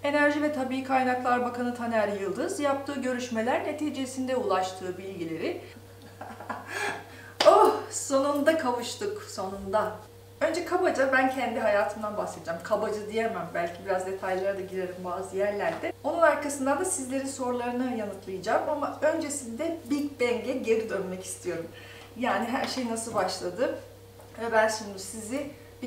Enerji ve Tabii Kaynaklar Bakanı Taner Yıldız yaptığı görüşmeler neticesinde ulaştığı bilgileri oh sonunda kavuştuk sonunda. Önce kabaca ben kendi hayatımdan bahsedeceğim. Kabaca diyemem, belki biraz detaylara da girerim bazı yerlerde. Onun arkasından da sizlerin sorularını yanıtlayacağım ama öncesinde Big Bang'e geri dönmek istiyorum. Yani her şey nasıl başladı ve ben şimdi sizi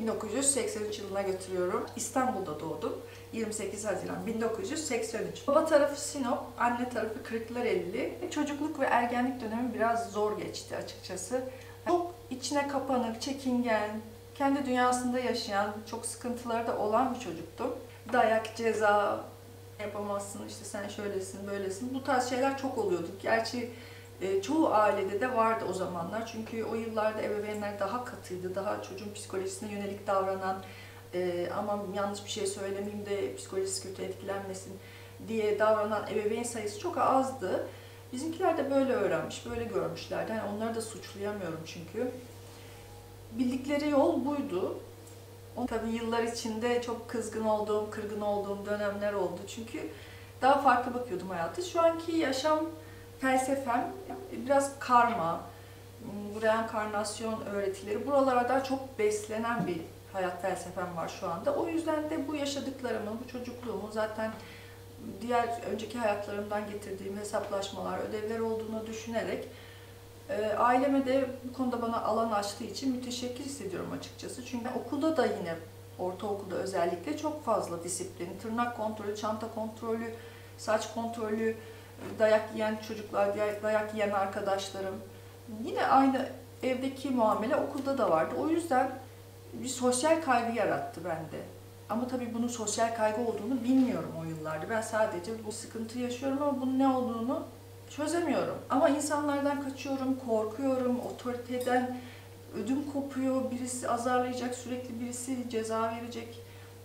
1983 yılına götürüyorum. İstanbul'da doğdum. 28 Haziran 1983. Baba tarafı Sinop, anne tarafı Kırklareli. Çocukluk ve ergenlik dönemi biraz zor geçti açıkçası. Çok içine kapanık, çekingen, kendi dünyasında yaşayan, çok sıkıntıları da olan bir çocuktum. Dayak, ceza, yapamazsın, işte sen şöylesin, böylesin. Bu tarz şeyler çok oluyordu. Gerçi çoğu ailede de vardı o zamanlar. Çünkü o yıllarda ebeveynler daha katıydı, daha çocuğun psikolojisine yönelik davranan, ama yanlış bir şey söylemeyeyim de psikolojisi kötü etkilenmesin diye davranan ebeveyn sayısı çok azdı. Bizimkiler de böyle öğrenmiş, böyle görmüşlerdi. Yani onları da suçlayamıyorum çünkü. Bildikleri yol buydu. Tabii yıllar içinde çok kızgın olduğum, kırgın olduğum dönemler oldu. Çünkü daha farklı bakıyordum hayata. Şu anki yaşam felsefem biraz karma, reenkarnasyon öğretileri, buralarda çok beslenen bir hayat felsefem var şu anda. O yüzden de bu yaşadıklarımı, bu çocukluğumu zaten diğer önceki hayatlarımdan getirdiğim hesaplaşmalar, ödevler olduğunu düşünerek aileme de bu konuda bana alan açtığı için müteşekkir hissediyorum açıkçası. Çünkü okulda da yine, ortaokulda özellikle çok fazla disiplin, tırnak kontrolü, çanta kontrolü, saç kontrolü, dayak yiyen çocuklar, dayak yiyen arkadaşlarım. Yine aynı evdeki muamele okulda da vardı. O yüzden bir sosyal kaygı yarattı bende. Ama tabii bunun sosyal kaygı olduğunu bilmiyorum o yıllarda. Ben sadece bu sıkıntı yaşıyorum ama bunun ne olduğunu çözemiyorum. Ama insanlardan kaçıyorum, korkuyorum, otoriteden ödüm kopuyor, birisi azarlayacak, sürekli birisi ceza verecek.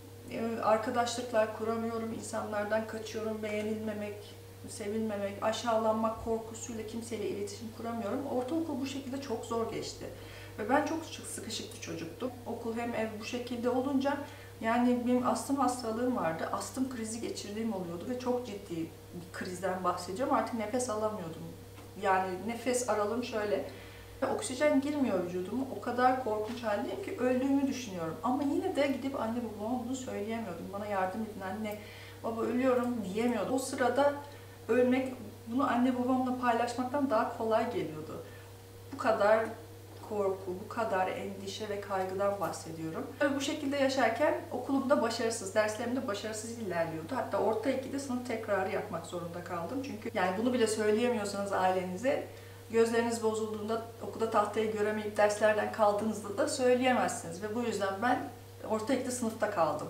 Arkadaşlıklar kuramıyorum, insanlardan kaçıyorum, beğenilmemek, sevilmemek, aşağılanmak korkusuyla kimseyle iletişim kuramıyorum. Ortaokul bu şekilde çok zor geçti. Ve ben çok sıkışık bir çocuktum. Okul hem ev bu şekilde olunca, yani benim astım hastalığım vardı. Astım krizi geçirdiğim oluyordu ve çok ciddi bir krizden bahsediyorum. Artık nefes alamıyordum. Yani nefes aralığım şöyle. Oksijen girmiyor vücuduma. O kadar korkunç haldeyim ki öldüğümü düşünüyorum. Ama yine de gidip anne babama bunu söyleyemiyordum. Bana yardım edin anne, baba ölüyorum diyemiyordum. O sırada ölmek, bunu anne babamla paylaşmaktan daha kolay geliyordu. Bu kadar korku, bu kadar endişe ve kaygıdan bahsediyorum. Bu şekilde yaşarken okulumda başarısız, derslerimde başarısız ilerliyordu. Hatta orta 2'de sınıf tekrarı yapmak zorunda kaldım. Çünkü yani bunu bile söyleyemiyorsanız ailenize, gözleriniz bozulduğunda, okulda tahtayı göremeyip derslerden kaldığınızda da söyleyemezsiniz. Ve bu yüzden ben orta 2'de sınıfta kaldım.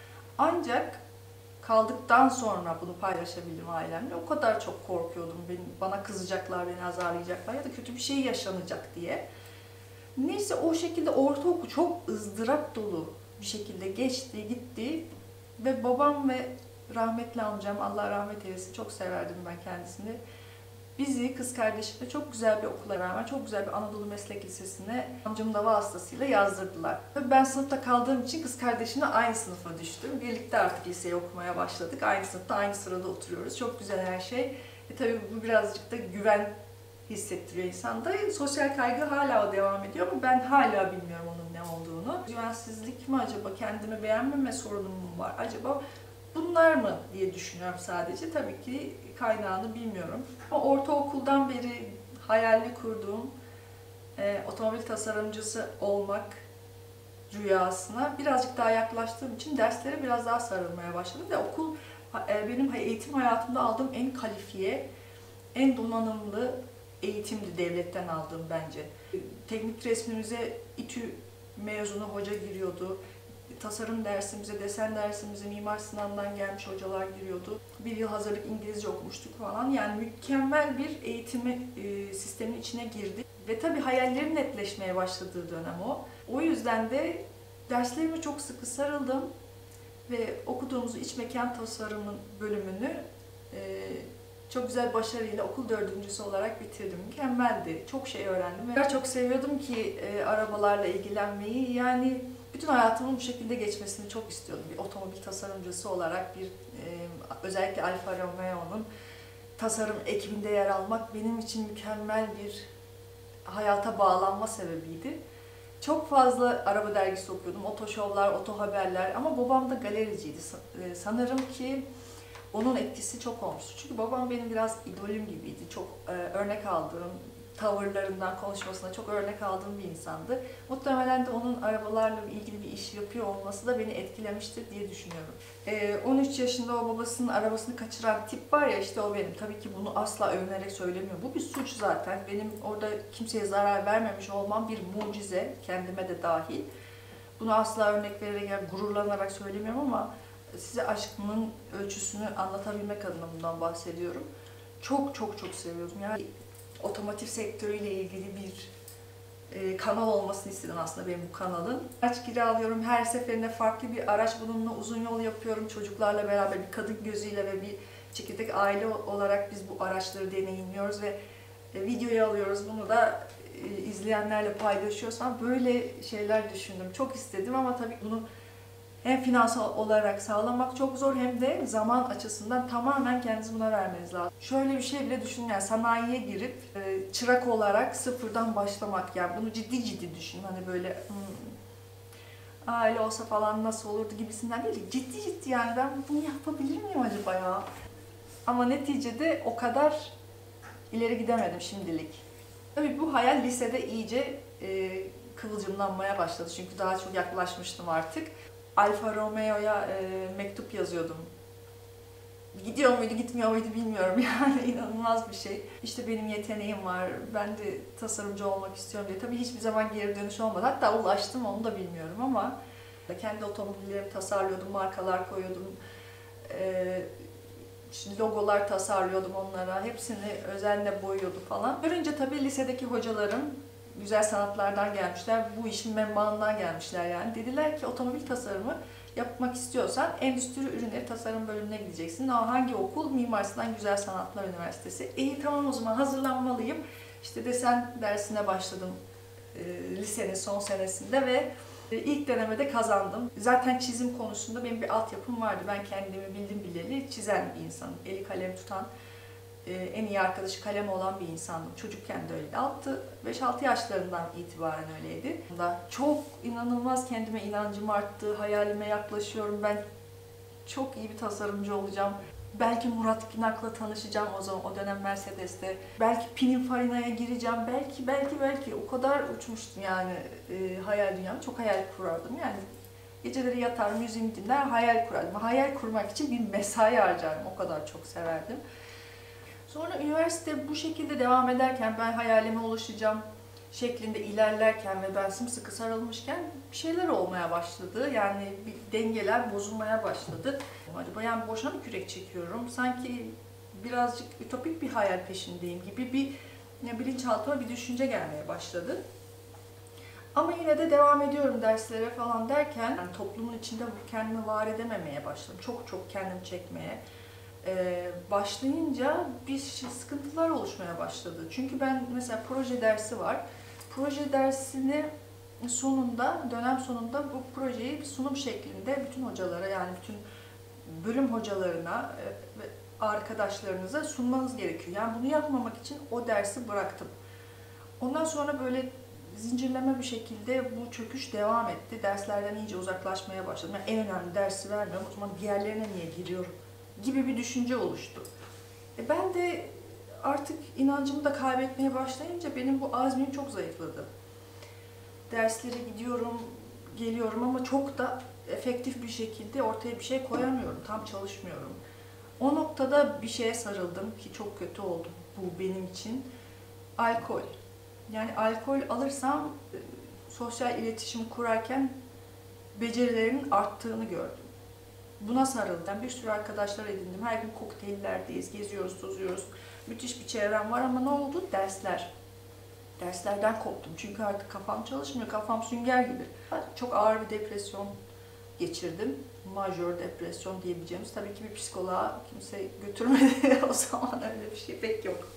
Ancak kaldıktan sonra bunu paylaşabildim ailemle. O kadar çok korkuyordum. Bana kızacaklar, beni azarlayacaklar ya da kötü bir şey yaşanacak diye. Neyse o şekilde ortaokul çok ızdırap dolu bir şekilde geçti, gitti. Ve babam ve rahmetli amcam, Allah rahmet eylesin, çok severdim ben kendisini. Bizi, kız kardeşimle çok güzel bir okula rağmen, çok güzel bir Anadolu Meslek Lisesi'ne amcamın da vasıtasıyla yazdırdılar. Ve ben sınıfta kaldığım için kız kardeşimle aynı sınıfa düştüm. Birlikte artık liseyi okumaya başladık. Aynı sınıfta, aynı sırada oturuyoruz. Çok güzel her şey. Tabii bu birazcık da güven hissettiriyor insanda. Sosyal kaygı hala devam ediyor ama ben hala bilmiyorum onun ne olduğunu. Güvensizlik mi acaba, kendimi beğenmeme sorunum mu var acaba? Bunlar mı diye düşünüyorum sadece. Tabii ki kaynağını bilmiyorum. Ama ortaokuldan beri hayalini kurduğum otomobil tasarımcısı olmak rüyasına birazcık daha yaklaştığım için derslere biraz daha sarılmaya başladım. Ve okul benim eğitim hayatımda aldığım en kalifiye, en donanımlı eğitimdi devletten aldığım bence. Teknik resmimize İTÜ mezunu hoca giriyordu. Tasarım dersimize, desen dersimize Mimar Sinan'dan gelmiş hocalar giriyordu. Bir yıl hazırlık İngilizce okumuştuk falan. Yani mükemmel bir eğitimi sistemin içine girdi. Ve tabii hayallerim netleşmeye başladığı dönem o. O yüzden de derslerime çok sıkı sarıldım. Ve okuduğumuz iç mekan tasarımı bölümünü çok güzel başarıyla okul dördüncüsü olarak bitirdim. Mükemmeldi. Çok şey öğrendim. Ve çok seviyordum ki arabalarla ilgilenmeyi. Yani Bütün hayatımın bu şekilde geçmesini çok istiyordum. Bir otomobil tasarımcısı olarak özellikle Alfa Romeo'nun tasarım ekibinde yer almak benim için mükemmel bir hayata bağlanma sebebiydi. Çok fazla araba dergisi okuyordum. Otoşovlar, oto haberler ama babam da galericiydi. Sanırım ki onun etkisi çok olmuştu. Çünkü babam benim biraz idolüm gibiydi. Çok örnek aldığım, tavırlarından, konuşmasına çok örnek aldığım bir insandı. Muhtemelen de onun arabalarla ilgili bir iş yapıyor olması da beni etkilemiştir diye düşünüyorum. 13 yaşında o babasının arabasını kaçıran tip var ya, işte o benim. Tabii ki bunu asla övünerek söylemiyorum. Bu bir suç zaten. Benim orada kimseye zarar vermemiş olmam bir mucize, kendime de dahil. Bunu asla örnek vererek, yani gururlanarak söylemiyorum ama size aşkımın ölçüsünü anlatabilmek adına bundan bahsediyorum. Çok çok çok seviyordum. Yani otomotiv sektörüyle ilgili bir kanal olmasını istedim aslında benim bu kanalın. Araç kiralıyorum, her seferinde farklı bir araç, bununla uzun yol yapıyorum. Çocuklarla beraber bir kadın gözüyle ve bir çekirdek aile olarak biz bu araçları deneyimliyoruz ve videoya alıyoruz. Bunu da izleyenlerle paylaşıyoruz falan. Böyle şeyler düşündüm. Çok istedim ama tabii bunu hem finansal olarak sağlamak çok zor hem de zaman açısından tamamen kendinizi buna vermeniz lazım. Şöyle bir şey bile düşünün, yani sanayiye girip çırak olarak sıfırdan başlamak, yani bunu ciddi ciddi düşün. Hani böyle aile olsa falan nasıl olurdu gibisinden değil. Ciddi ciddi, yani ben bunu yapabilir miyim acaba ya? Ama neticede o kadar ileri gidemedim şimdilik. Tabii bu hayal lisede iyice kıvılcımlanmaya başladı. Çünkü daha çok yaklaşmıştım artık. Alfa Romeo'ya mektup yazıyordum. Gidiyor muydu, gitmiyor muydu bilmiyorum yani, inanılmaz bir şey. İşte benim yeteneğim var, ben de tasarımcı olmak istiyorum diye. Tabii hiçbir zaman geri dönüş olmadı. Hatta ulaştım, onu da bilmiyorum ama kendi otomobillerimi tasarlıyordum, markalar koyuyordum. Şimdi logolar tasarlıyordum onlara, hepsini özenle boyuyordum falan. Görünce tabii lisedeki hocalarım güzel sanatlardan gelmişler, bu işin menbaından gelmişler yani. Dediler ki otomobil tasarımı yapmak istiyorsan endüstri ürünleri tasarım bölümüne gideceksin. Hangi okul? Mimar Sinan Güzel Sanatlar Üniversitesi. İyi, tamam, o zaman hazırlanmalıyım. İşte desen dersine başladım lisenin son senesinde ve ilk denemede kazandım. Zaten çizim konusunda benim bir altyapım vardı. Ben kendimi bildim bileli çizen bir insanım. Eli kalem tutan, en iyi arkadaşı kalem olan bir insandım. Çocukken de öyleydi. 5-6 yaşlarından itibaren öyleydi. Çok inanılmaz kendime inancım arttı. Hayalime yaklaşıyorum. Ben çok iyi bir tasarımcı olacağım. Belki Murat Günak'la tanışacağım o zaman, o dönem Mercedes'te. Belki Pininfarina'ya gireceğim. Belki o kadar uçmuştum yani hayal dünyamda. Çok hayal kurardım yani. Geceleri yatar, müziğimi dinler, hayal kurardım. Hayal kurmak için bir mesai harcardım. O kadar çok severdim. Sonra üniversite bu şekilde devam ederken, ben hayalime ulaşacağım şeklinde ilerlerken ve ben sımsıkı sarılmışken bir şeyler olmaya başladı. Yani bir dengeler bozulmaya başladı. Acaba yani boşuna mı kürek çekiyorum? Sanki birazcık ütopik bir hayal peşindeyim gibi bir bilinçaltıma bir düşünce gelmeye başladı. Ama yine de devam ediyorum derslere falan derken yani toplumun içinde kendimi var edememeye başladım. Çok kendimi çekmeye başlayınca bir sıkıntılar oluşmaya başladı. Çünkü ben mesela proje dersi var. Proje dersini sonunda, dönem sonunda bu projeyi bir sunum şeklinde bütün hocalara, yani bütün bölüm hocalarına ve arkadaşlarınıza sunmanız gerekiyor. Yani bunu yapmamak için o dersi bıraktım. Ondan sonra böyle zincirleme bir şekilde bu çöküş devam etti. Derslerden iyice uzaklaşmaya başladım. Yani en önemli dersi vermiyorum, o zaman diğerlerine niye giriyorum gibi bir düşünce oluştu. Ben de artık inancımı da kaybetmeye başlayınca benim bu azmim çok zayıfladı. Derslere gidiyorum, geliyorum ama çok da efektif bir şekilde ortaya bir şey koyamıyorum, tam çalışmıyorum. O noktada bir şeye sarıldım ki çok kötü oldu bu benim için. Alkol. Yani alkol alırsam sosyal iletişim kurarken becerilerimin arttığını gördüm. Buna sarıldım. Bir sürü arkadaşlar edindim. Her gün kokteyllerdeyiz, geziyoruz, tozuyoruz. Müthiş bir çevrem var ama ne oldu? Dersler. Derslerden koptum. Çünkü artık kafam çalışmıyor. Kafam sünger gibi. Çok ağır bir depresyon geçirdim. Majör depresyon diyebileceğimiz. Tabii ki bir psikoloğa kimse götürmedi. O zaman öyle bir şey pek yok.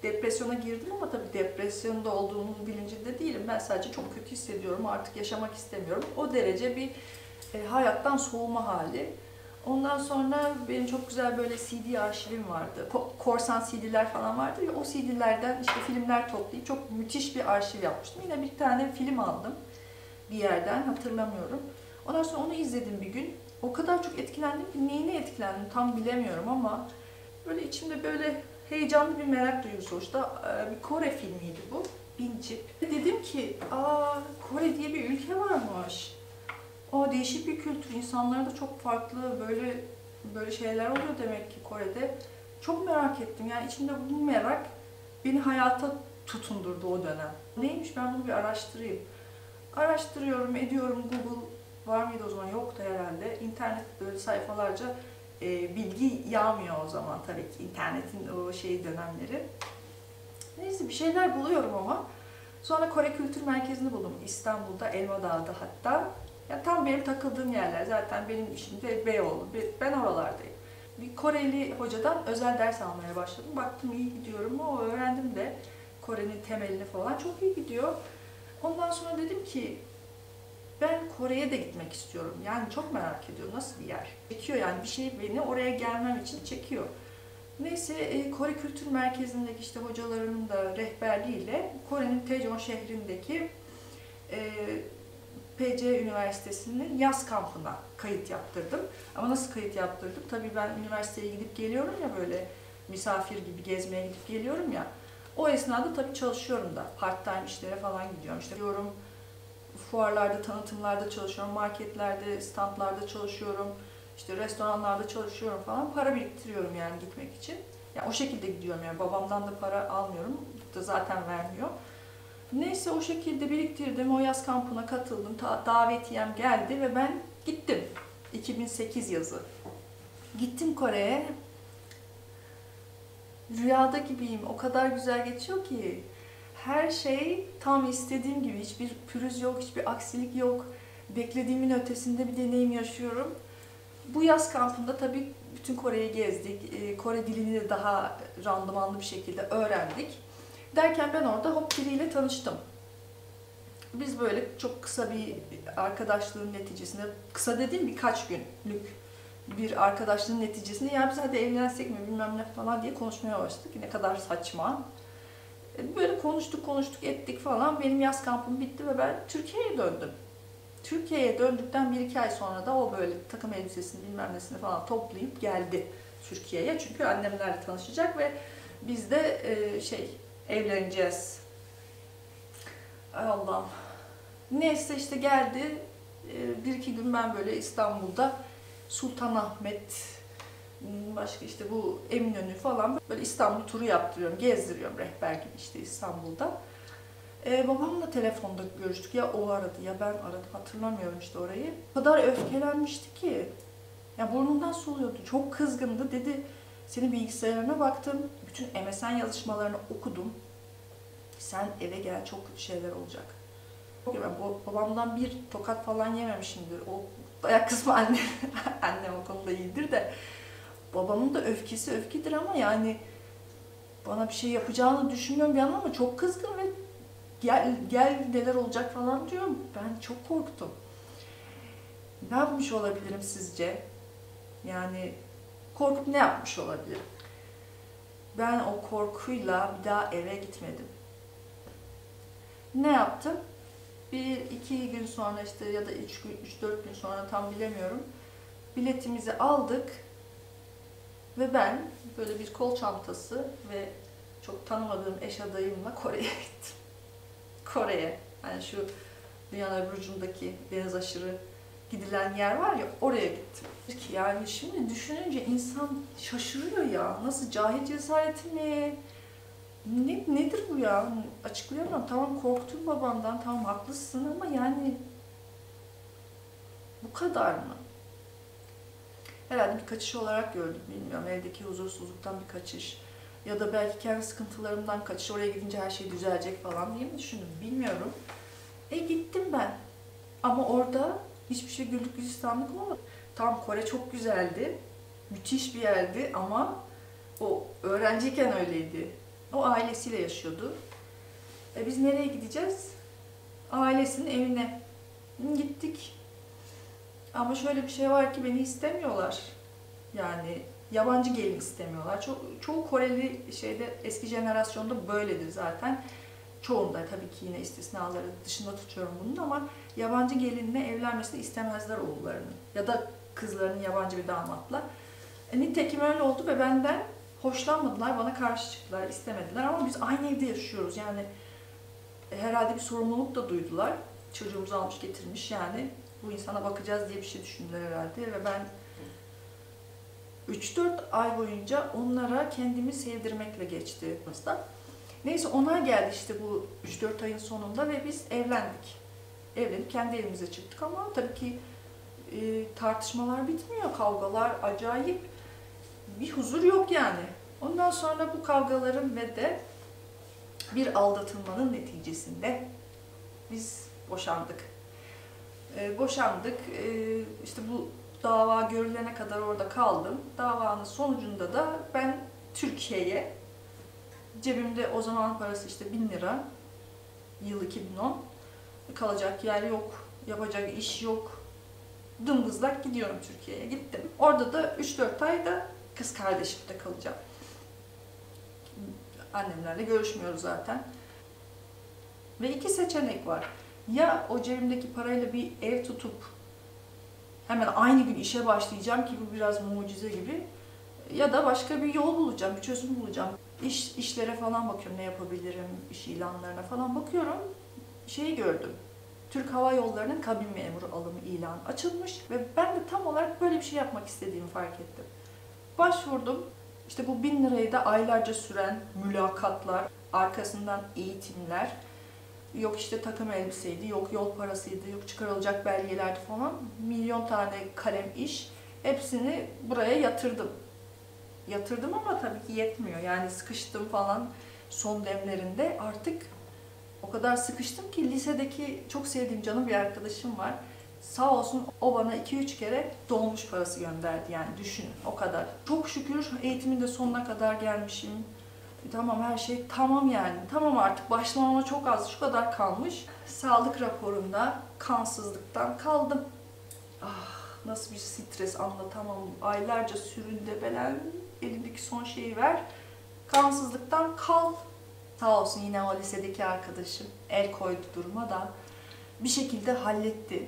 depresyona girdim ama tabii depresyonda olduğumun bilincinde değilim. Ben sadece çok kötü hissediyorum, artık yaşamak istemiyorum. O derece bir hayattan soğuma hali. Ondan sonra benim çok güzel böyle CD arşivim vardı. Korsan CD'ler falan vardı ya, o CD'lerden işte filmler toplayıp çok müthiş bir arşiv yapmıştım. Yine bir tane film aldım bir yerden, hatırlamıyorum. Ondan sonra onu izledim bir gün. O kadar çok etkilendim ki neyine etkilendim tam bilemiyorum ama böyle içimde böyle heyecanlı bir merak duygusu oluştu. Bir Kore filmiydi bu. Bincip. Dedim ki, Kore diye bir ülke varmış. Değişik bir kültür. İnsanları da çok farklı böyle şeyler oluyor demek ki Kore'de. Çok merak ettim. Yani içimde bu merak beni hayata tutundurdu o dönem. Neymiş, ben bunu bir araştırayım. Araştırıyorum, ediyorum. Google var mıydı o zaman? Yoktu herhalde. İnternet böyle sayfalarca bilgi yağmıyor o zaman tabii ki. İnternetin o dönemleri. Neyse bir şeyler buluyorum ama. Sonra Kore Kültür Merkezi'ni buldum. İstanbul'da, Elmadağ'da hatta. Yani tam benim takıldığım yerler. Zaten benim işim de Beyoğlu. Ben oralardayım. Bir Koreli hocadan özel ders almaya başladım. Baktım iyi gidiyorum. Öğrendim de Kore'nin temelini falan. Çok iyi gidiyor. Ondan sonra dedim ki ben Kore'ye de gitmek istiyorum. Yani çok merak ediyorum nasıl bir yer. Çekiyor yani bir şey beni oraya gelmem için çekiyor. Neyse Kore Kültür Merkezi'ndeki işte hocalarının da rehberliğiyle Kore'nin Daejeon şehrindeki PC Üniversitesi'nin yaz kampına kayıt yaptırdım. Ama nasıl kayıt yaptırdım? Tabii ben üniversiteye gidip geliyorum ya, böyle misafir gibi gezmeye gidip geliyorum ya. O esnada tabii çalışıyorum da. Part-time işlere falan gidiyorum. İşte diyorum, fuarlarda, tanıtımlarda çalışıyorum, marketlerde, standlarda çalışıyorum, işte restoranlarda çalışıyorum falan. Para biriktiriyorum yani gitmek için. Yani o şekilde gidiyorum yani, babamdan da para almıyorum. Da zaten vermiyor. Neyse o şekilde biriktirdim, o yaz kampına katıldım, davetiyem geldi ve ben gittim. 2008 yazı. Gittim Kore'ye. Rüyada gibiyim, o kadar güzel geçiyor ki. Her şey tam istediğim gibi, hiçbir pürüz yok, hiçbir aksilik yok. Beklediğimin ötesinde bir deneyim yaşıyorum. Bu yaz kampında tabii bütün Kore'yi gezdik. Kore dilini de daha randımanlı bir şekilde öğrendik. Derken ben orada hop biriyle tanıştım. Biz böyle çok kısa bir arkadaşlığın neticesinde, kısa dediğim birkaç günlük bir arkadaşlığın neticesinde ya biz hadi evlensek mi bilmem ne falan diye konuşmaya başladık. Ne kadar saçma. Böyle konuştuk ettik falan. Benim yaz kampım bitti ve ben Türkiye'ye döndüm. Türkiye'ye döndükten 1-2 ay sonra da o böyle takım elbisesini bilmem nesini falan toplayıp geldi Türkiye'ye. Çünkü annemlerle tanışacak ve biz de evleneceğiz. Ay Allah'ım. Neyse işte geldi. 1-2 gün ben böyle İstanbul'da Sultanahmet, başka işte bu Eminönü falan böyle İstanbul turu yaptırıyorum, gezdiriyorum rehber gibi işte İstanbul'da. Babamla telefonda görüştük. Ya o aradı ya ben aradım, hatırlamıyorum işte orayı. O kadar öfkelenmişti ki. Ya burnundan soluyordu. Çok kızgındı. Dedi senin bilgisayarına baktım. Bütün MSN yazışmalarını okudum. Sen eve gel, çok kötü şeyler olacak. Ben babamdan bir tokat falan yememişimdir. O dayak kısmı anne, annem o konuda iyidir de. Babamın da öfkesi öfkedir ama yani bana bir şey yapacağını düşünmüyorum bir yandan ama çok kızgın ve gel neler olacak falan diyorum. Ben çok korktum. Ne yapmış olabilirim sizce? Yani korkup ne yapmış olabilirim? Ben o korkuyla bir daha eve gitmedim. Ne yaptım? 1-2 gün sonra işte ya da 3-4 gün sonra tam bilemiyorum. Biletimizi aldık ve ben böyle bir kol çantası ve çok tanımadığım eş adayımla Kore'ye gittim. Kore'ye. Yani şu dünyanın öbür ucundaki beyaz aşırı gidilen yer var ya, oraya gittim. Yani şimdi düşününce insan şaşırıyor ya. Nasıl, cahil cesareti mi? Nedir bu ya? Açıklayamam. Tamam korktum babamdan, tamam haklısın ama yani bu kadar mı? Herhalde bir kaçış olarak gördüm, bilmiyorum. Evdeki huzursuzluktan bir kaçış. Ya da belki kendi sıkıntılarımdan kaçış. Oraya gidince her şey düzelecek falan diye mi düşündüm, bilmiyorum. Gittim ben. Ama orada hiçbir şey güllük gülistanlık olmadı. Tamam Kore çok güzeldi. Müthiş bir yerdi ama o öğrenciyken öyleydi. O ailesiyle yaşıyordu. Biz nereye gideceğiz? Ailesinin evine gittik. Ama şöyle bir şey var ki beni istemiyorlar. Yani yabancı gelin istemiyorlar. Çoğu Koreli eski jenerasyonda böyledir zaten. Çoğunda tabii ki yine istisnaları dışında tutuyorum bunu ama yabancı gelinle evlenmesini istemezler oğullarının. Ya da kızlarının yabancı bir damatla. Nitekim öyle oldu ve benden hoşlanmadılar, bana karşı çıktılar, istemediler ama biz aynı evde yaşıyoruz. Yani herhalde bir sorumluluk da duydular. Çocuğumuzu almış getirmiş yani. Bu insana bakacağız diye bir şey düşündüler herhalde ve ben 3-4 ay boyunca onlara kendimi sevdirmekle geçti. Neyse onlar geldi işte bu 3-4 ayın sonunda ve biz evlendik. Evlenip kendi evimize çıktık ama tabii ki tartışmalar bitmiyor, kavgalar acayip. Bir huzur yok yani. Ondan sonra bu kavgaların ve de bir aldatılmanın neticesinde biz boşandık. Boşandık. İşte bu dava görülene kadar orada kaldım. Davanın sonucunda da ben Türkiye'ye, cebimde o zaman parası işte 1000 lira, yıl 2010, kalacak yer yok, yapacak iş yok. Dımdızlak gidiyorum Türkiye'ye. Gittim. Orada da 3-4 ayda kız kardeşimde kalacağım. Annemlerle görüşmüyoruz zaten. Ve 2 seçenek var. Ya o cebimdeki parayla bir ev tutup hemen aynı gün işe başlayacağım ki bu biraz mucize gibi. Ya da başka bir yol bulacağım, bir çözüm bulacağım. İşlere falan bakıyorum, ne yapabilirim, iş ilanlarına falan bakıyorum. Şeyi gördüm. Türk Hava Yolları'nın kabin memuru alımı ilanı açılmış ve ben de tam olarak böyle bir şey yapmak istediğimi fark ettim. Başvurdum. İşte bu 1000 lirayı da aylarca süren mülakatlar, arkasından eğitimler, yok işte takım elbiseydi, yok yol parasıydı, yok çıkarılacak belgelerdi falan. Milyon tane kalem iş. Hepsini buraya yatırdım. Yatırdım ama tabii ki yetmiyor. Yani sıkıştım falan son demlerinde. Artık o kadar sıkıştım ki lisedeki çok sevdiğim canım bir arkadaşım var. Sağ olsun o bana 2-3 kere dolmuş parası gönderdi yani düşünün o kadar. Çok şükür eğitimin de sonuna kadar gelmişim. Tamam her şey tamam yani. Tamam artık başlamama çok az şu kadar kalmış. Sağlık raporunda kansızlıktan kaldım. Ah nasıl bir stres anlatamam. Aylarca süründebelen elimdeki son şeyi ver. Kansızlıktan kal. Sağ olsun yine o lisedeki arkadaşım el koydu duruma da bir şekilde halletti.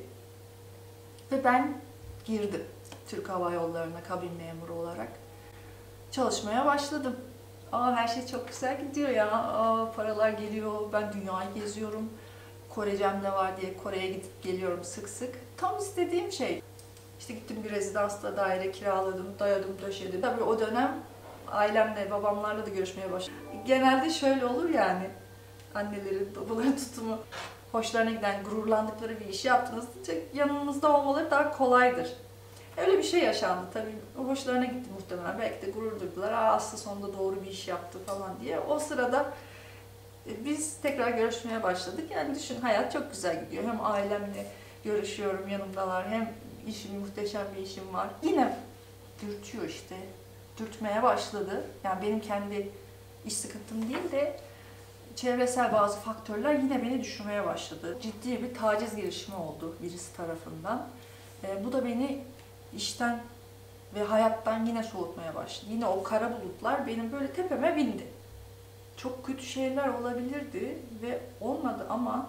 Ve ben girdim Türk Hava Yolları'na kabin memuru olarak. Çalışmaya başladım. Her şey çok güzel gidiyor ya. Paralar geliyor. Ben dünyayı geziyorum. Korecem de var diye Kore'ye gidip geliyorum sık sık. Tam istediğim şey. İşte gittim bir rezidansla daire kiraladım, dayadım, döşedim. Tabii o dönem ailemle, babamlarla da görüşmeye başladım. Genelde şöyle olur yani. Annelerin, babaların tutumu hoşlarına giden, gururlandıkları bir işi yaptığınızda yanınızda olmaları daha kolaydır. Öyle bir şey yaşandı tabii. Hoşlarına gitti muhtemelen. Belki de gurur duydular. Aslı sonunda doğru bir iş yaptı falan diye. O sırada biz tekrar görüşmeye başladık. Yani düşün hayat çok güzel gidiyor. Hem ailemle görüşüyorum, yanımdalar. Hem muhteşem bir işim var. Yine dürtüyor işte. Dürtmeye başladı. Yani benim kendi iş sıkıntım değil de çevresel bazı faktörler yine beni düşürmeye başladı. Ciddi bir taciz girişimi oldu birisi tarafından. Bu da beni işten ve hayattan yine soğutmaya başladı. Yine o kara bulutlar benim böyle tepeme bindi. Çok kötü şeyler olabilirdi ve olmadı ama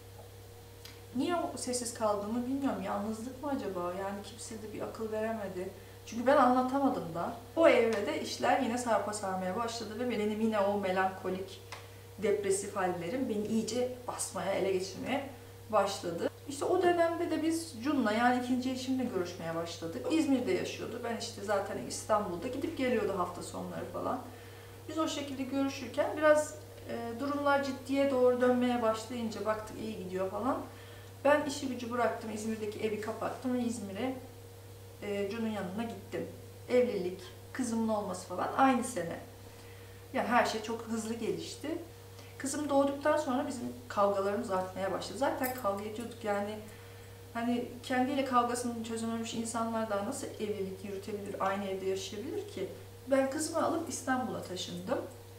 niye sessiz kaldığımı bilmiyorum. Yalnızlık mı acaba? Yani kimse de bir akıl veremedi. Çünkü ben anlatamadım da. O evrede işler yine sarpa sarmaya başladı ve benim yine o melankolik, depresif hallerim beni iyice basmaya, ele geçirmeye başladı. İşte o dönemde de biz Jun'la yani ikinci eşimle görüşmeye başladık. İzmir'de yaşıyordu. Ben işte zaten İstanbul'da gidip geliyordu hafta sonları falan. Biz o şekilde görüşürken biraz durumlar ciddiye doğru dönmeye başlayınca baktık iyi gidiyor falan. Ben işi gücü bıraktım. İzmir'deki evi kapattım ve İzmir'e Jun'un yanına gittim. Evlilik, kızımın olması falan aynı sene. Yani her şey çok hızlı gelişti. Kızım doğduktan sonra bizim kavgalarımız artmaya başladı. Zaten kavga ediyorduk yani. Hani kendiyle kavgasını çözememiş insanlar daha nasıl evlilik yürütebilir, aynı evde yaşayabilir ki? Ben kızımı alıp İstanbul'a taşındım.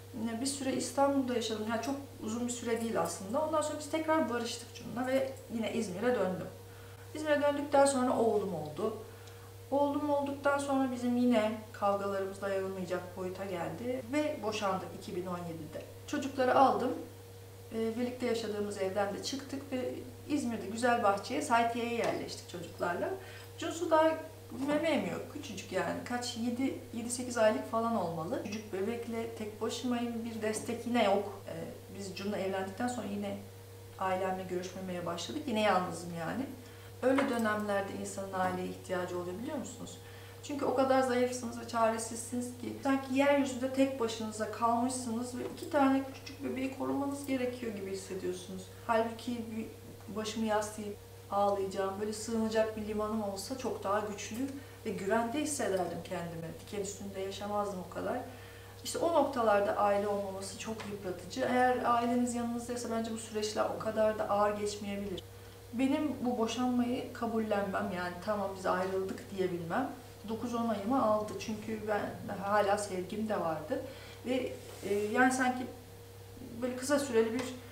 Bir süre İstanbul'da yaşadım. Yani çok uzun bir süre değil aslında. Ondan sonra biz tekrar barıştık Cun'la ve yine İzmir'e döndüm. İzmir'e döndükten sonra oğlum oldu. Oğlum olduktan sonra bizim yine kavgalarımız dayanılmayacak boyuta geldi ve boşandık 2017'de. Çocukları aldım. Birlikte yaşadığımız evden de çıktık ve İzmir'de Güzelbahçe'ye, Saytiye'ye yerleştik çocuklarla. Cunsu daha meme emiyor. Küçücük yani. Kaç? 7-8 aylık falan olmalı. Küçücük bebekle tek başımayım. Bir destek yine yok. Biz Cun'la evlendikten sonra yine ailemle görüşmemeye başladık. Yine yalnızım yani. Öyle dönemlerde insanın aileye ihtiyacı oluyor biliyor musunuz? Çünkü o kadar zayıfsınız ve çaresizsiniz ki sanki yeryüzünde tek başınıza kalmışsınız ve 2 tane küçük bebeği korumanız gerekiyor gibi hissediyorsunuz. Halbuki bir başımı yaslayıp ağlayacağım, böyle sığınacak bir limanım olsa çok daha güçlü ve güvende hissederdim kendimi. Diken üstünde yaşamazdım o kadar. İşte o noktalarda aile olmaması çok yıpratıcı. Eğer aileniz yanınızdaysa bence bu süreçler o kadar da ağır geçmeyebilir. Benim bu boşanmayı kabullenmem, yani tamam biz ayrıldık diyebilmem 9-10 ayımı aldı. Çünkü ben hala sevgim de vardı. Ve yani sanki böyle kısa süreli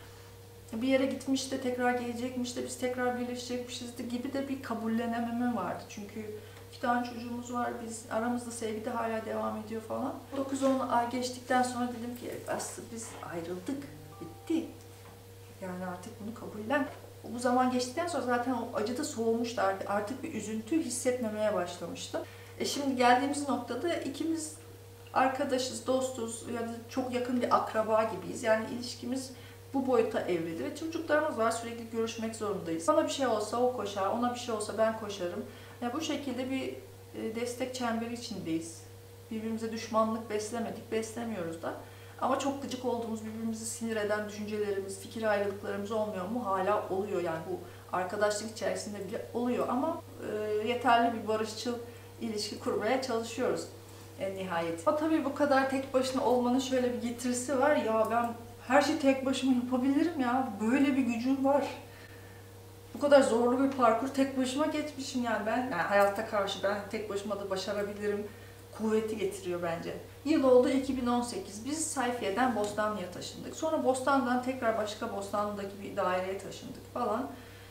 bir yere gitmiş de tekrar gelecekmiş de biz tekrar birleşecekmişiz de gibi de bir kabullenememe vardı. Çünkü 2 tane çocuğumuz var, biz aramızda sevgi de hala devam ediyor falan. 9-10 ay geçtikten sonra dedim ki aslında biz ayrıldık, bitti. Yani artık bunu kabullen. Bu zaman geçtikten sonra zaten o acı da soğumuştu, artık bir üzüntü hissetmemeye başlamıştım. Şimdi geldiğimiz noktada ikimiz arkadaşız, dostuz ya da çok yakın bir akraba gibiyiz. Yani ilişkimiz bu boyuta evrildi ve çocuklarımız var, sürekli görüşmek zorundayız. Bana bir şey olsa o koşar, ona bir şey olsa ben koşarım. Yani bu şekilde bir destek çemberi içindeyiz. Birbirimize düşmanlık beslemedik, beslemiyoruz da. Ama çok gıcık olduğumuz, birbirimizi sinir eden düşüncelerimiz, fikir ayrılıklarımız olmuyor mu? Hala oluyor yani bu arkadaşlık içerisinde bile oluyor ama yeterli bir barışçıl ilişki kurmaya çalışıyoruz en nihayet. Ama tabii bu kadar tek başına olmanın şöyle bir getirisi var. Ya ben her şeyi tek başıma yapabilirim ya. Böyle bir gücüm var. Bu kadar zorlu bir parkur tek başıma geçmişim yani ben. Yani hayatta karşı ben tek başıma da başarabilirim. Kuvveti getiriyor bence. Yıl oldu 2018. Biz Sayfiye'den Bostanlı'ya taşındık. Sonra Bostan'dan tekrar başka Bostanlı'daki bir daireye taşındık falan.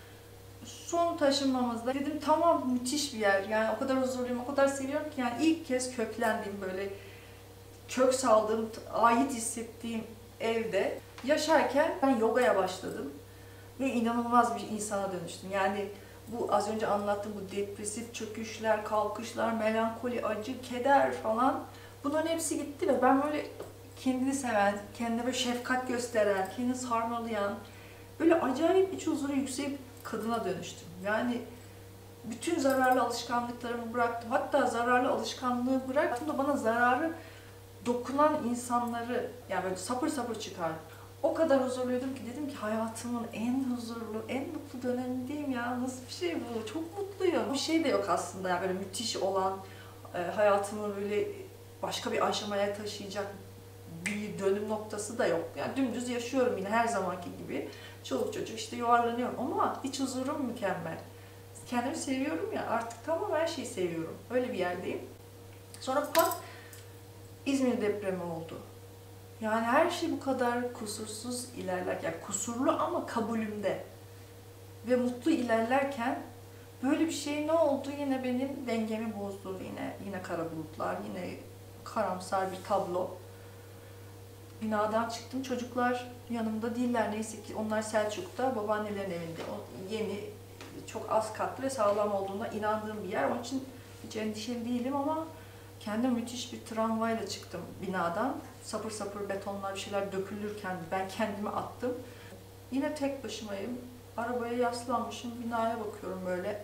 Son taşınmamızda dedim tamam müthiş bir yer. Yani o kadar huzurluyum, o kadar seviyorum ki yani ilk kez köklendiğim böyle kök saldığım, ait hissettiğim evde yaşarken ben yogaya başladım. Ve inanılmaz bir insana dönüştüm. Yani bu az önce anlattığım bu depresif çöküşler, kalkışlar, melankoli, acı, keder falan bunların hepsi gitti ve ben böyle kendini seven, kendine böyle şefkat gösteren, kendini sarmalayan, böyle acayip iç huzuru yüksek bir kadına dönüştüm. Yani bütün zararlı alışkanlıklarımı bıraktım. Hatta zararlı alışkanlığı bıraktım da bana zararı dokunan insanları yani böyle sapır sapır çıkardım. O kadar huzurluydum ki dedim ki hayatımın en huzurlu, en mutlu dönemindeyim ya. Nasıl bir şey bu? Çok mutluyum. Bir şey de yok aslında yani böyle müthiş olan, hayatımı böyle başka bir aşamaya taşıyacak bir dönüm noktası da yok. Yani dümdüz yaşıyorum yine her zamanki gibi. Çoluk çocuk işte yuvarlanıyorum ama iç huzurum mükemmel. Kendimi seviyorum ya artık tamam her şeyi seviyorum. Öyle bir yerdeyim. Sonra pat İzmir depremi oldu. Yani her şey bu kadar kusursuz ilerlerken, kusurlu ama kabulümde ve mutlu ilerlerken böyle bir şey ne oldu? Yine benim dengemi bozdu. Yine kara bulutlar, yine karamsar bir tablo. Binadan çıktım. Çocuklar yanımda değiller. Neyse ki onlar Selçuk'ta, babaannelerin evinde. O yeni, çok az katlı ve sağlam olduğuna inandığım bir yer. Onun için hiç endişeli değilim ama kendim müthiş bir travmayla çıktım binadan. Sapır sapır betonlar bir şeyler dökülürken ben kendimi attım. Yine tek başımayım. Arabaya yaslanmışım. Binaya bakıyorum böyle.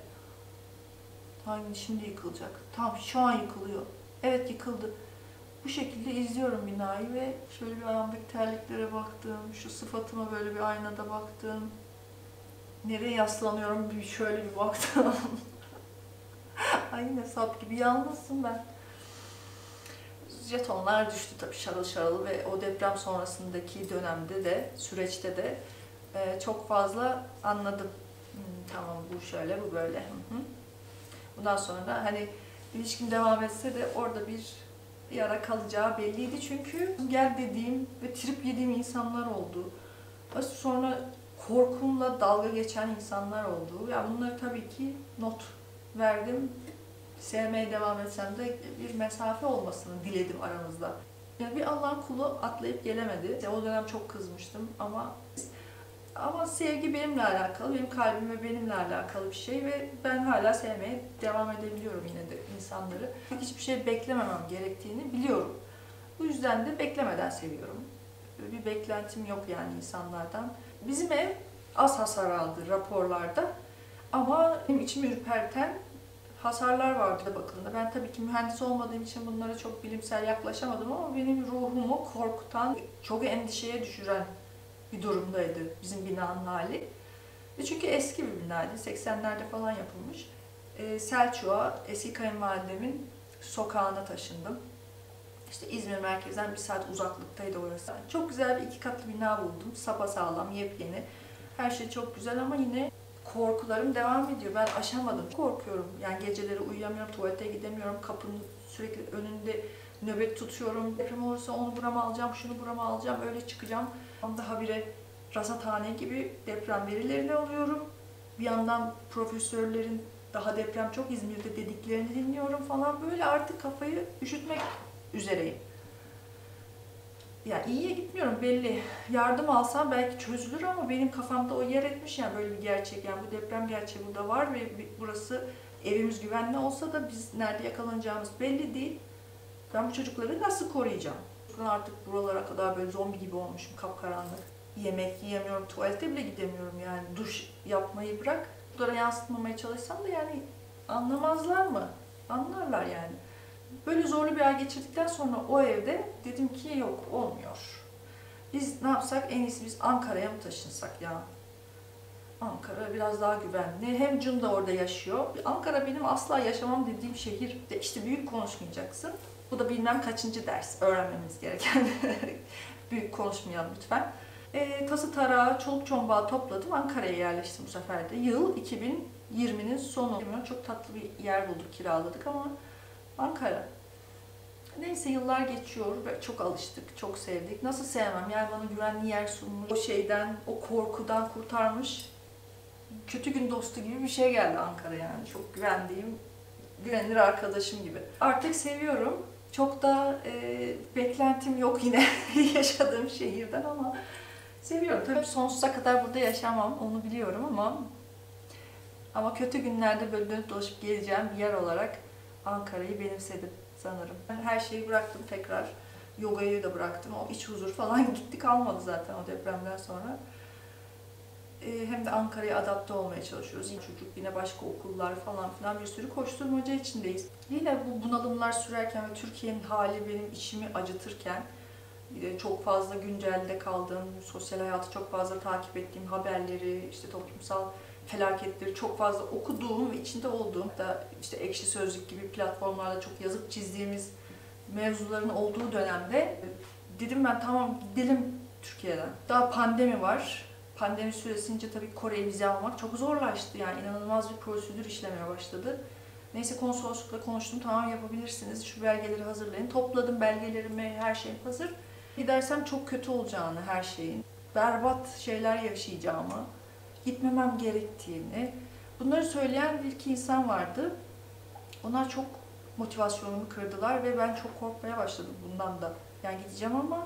Hangi şimdi yıkılacak? Tamam şu an yıkılıyor. Evet yıkıldı. Bu şekilde izliyorum binayı ve şöyle bir ayağımdaki terliklere baktım. Şu sıfatıma böyle bir aynada baktım. Nereye yaslanıyorum şöyle bir baktım. Ay yine sap gibi yalnızsın ben. Jetonlar düştü tabii şarıl şarıl ve o deprem sonrasındaki dönemde de, süreçte de çok fazla anladım. Tamam bu şöyle, bu böyle. Bundan sonra hani ilişkim devam etse de orada bir bir ara kalacağı belliydi çünkü gel dediğim ve trip yediğim insanlar oldu. Sonra korkumla dalga geçen insanlar oldu. Yani bunları tabii ki not verdim. Sevmeye devam etsem de bir mesafe olmasını diledim aramızda. Yani bir Allah'ın kulu atlayıp gelemedi. O dönem çok kızmıştım ama sevgi benimle alakalı, benim kalbim ve benimle alakalı bir şey ve ben hala sevmeye devam edebiliyorum yine de insanları. Hiçbir şey beklememem gerektiğini biliyorum. Bu yüzden de beklemeden seviyorum. Bir beklentim yok yani insanlardan. Bizim ev az hasar aldı raporlarda ama benim içimi ürperten hasarlar vardı bakımda. Ben tabii ki mühendis olmadığım için bunlara çok bilimsel yaklaşamadım ama benim ruhumu korkutan, çok endişeye düşüren bir durumdaydı bizim binanın hali. Çünkü eski bir binaydı, 80'lerde falan yapılmış. Selçuk'a, eski kayınvalidemin sokağına taşındım. İşte İzmir merkezden 1 saat uzaklıktaydı orası. Çok güzel bir 2 katlı bina buldum, sapasağlam, yepyeni. Her şey çok güzel ama yine korkularım devam ediyor. Ben aşamadım. Korkuyorum. Yani geceleri uyuyamıyorum, tuvalete gidemiyorum, kapının sürekli önünde nöbet tutuyorum. Deprem olursa onu burama alacağım, şunu burama alacağım, öyle çıkacağım. Daha bire rasathane gibi deprem verilerini alıyorum. Bir yandan profesörlerin daha deprem çok İzmir'de dediklerini dinliyorum falan. Böyle artık kafayı üşütmek üzereyim. Yani iyiye gitmiyorum belli. Yardım alsam belki çözülür ama benim kafamda o yer etmiş yani böyle bir gerçek. Yani bu deprem gerçeği burada var ve burası evimiz güvenli olsa da biz nerede yakalanacağımız belli değil. Ben bu çocukları nasıl koruyacağım? Artık buralara kadar böyle zombi gibi olmuşum, kapkaranlık. Yemek yiyemiyorum, tuvalete bile gidemiyorum yani. Duş yapmayı bırak. Bunlara yansıtmamaya çalışsam da yani anlamazlar mı? Anlarlar yani. Böyle zorlu bir ay geçirdikten sonra o evde dedim ki yok, olmuyor. Biz ne yapsak, en iyisi biz Ankara'ya mı taşınsak ya? Ankara biraz daha güvenli. Hem Cum da orada yaşıyor. Ankara benim asla yaşamam dediğim şehir. İşte büyük konuşmayacaksın. Bu da bilmem kaçıncı ders öğrenmemiz gereken. Büyük konuşmayalım lütfen. Tası tarağı, çoluk çombağı topladım. Ankara'ya yerleştim bu sefer de. Yıl 2020'nin sonu. Çok tatlı bir yer bulduk, kiraladık ama Ankara. Neyse yıllar geçiyor ve çok alıştık, çok sevdik. Nasıl sevmem? Yani bana güvenli yer sunmuş, o şeyden, o korkudan kurtarmış. Kötü gün dostu gibi bir şey geldi Ankara yani. Çok güvendiğim, güvenilir arkadaşım gibi. Artık seviyorum. Çok da beklentim yok yine yaşadığım şehirden ama seviyorum. Tabii sonsuza kadar burada yaşamam, onu biliyorum ama kötü günlerde böyle dönüp dolaşıp geleceğim bir yer olarak Ankara'yı benimsedim sanırım. Ben her şeyi bıraktım tekrar. Yogayı da bıraktım. O iç huzur falan gitti kalmadı zaten o depremden sonra. Hem de Ankara'ya adapte olmaya çalışıyoruz. Yine çocuk, yine başka okullar falan filan bir sürü koşturmaca içindeyiz. Yine bu bunalımlar sürerken ve Türkiye'nin hali benim içimi acıtırken çok fazla güncelde kaldığım, sosyal hayatı çok fazla takip ettiğim haberleri, işte toplumsal felaketleri çok fazla okuduğum ve içinde olduğum da işte Ekşi Sözlük gibi platformlarda çok yazıp çizdiğimiz mevzuların olduğu dönemde dedim ben tamam gidelim Türkiye'den. Daha pandemi var. Pandemi süresince tabii Kore'ye vize almak çok zorlaştı. Yani inanılmaz bir prosedür işlemeye başladı. Neyse konsoloslukla konuştum. Tamam yapabilirsiniz. Şu belgeleri hazırlayın. Topladım belgelerimi, her şeyim hazır. Gidersem çok kötü olacağını, her şeyin, berbat şeyler yaşayacağımı, gitmemem gerektiğini, bunları söyleyen bir iki insan vardı. Onlar çok motivasyonumu kırdılar ve ben çok korkmaya başladım bundan da. Yani gideceğim ama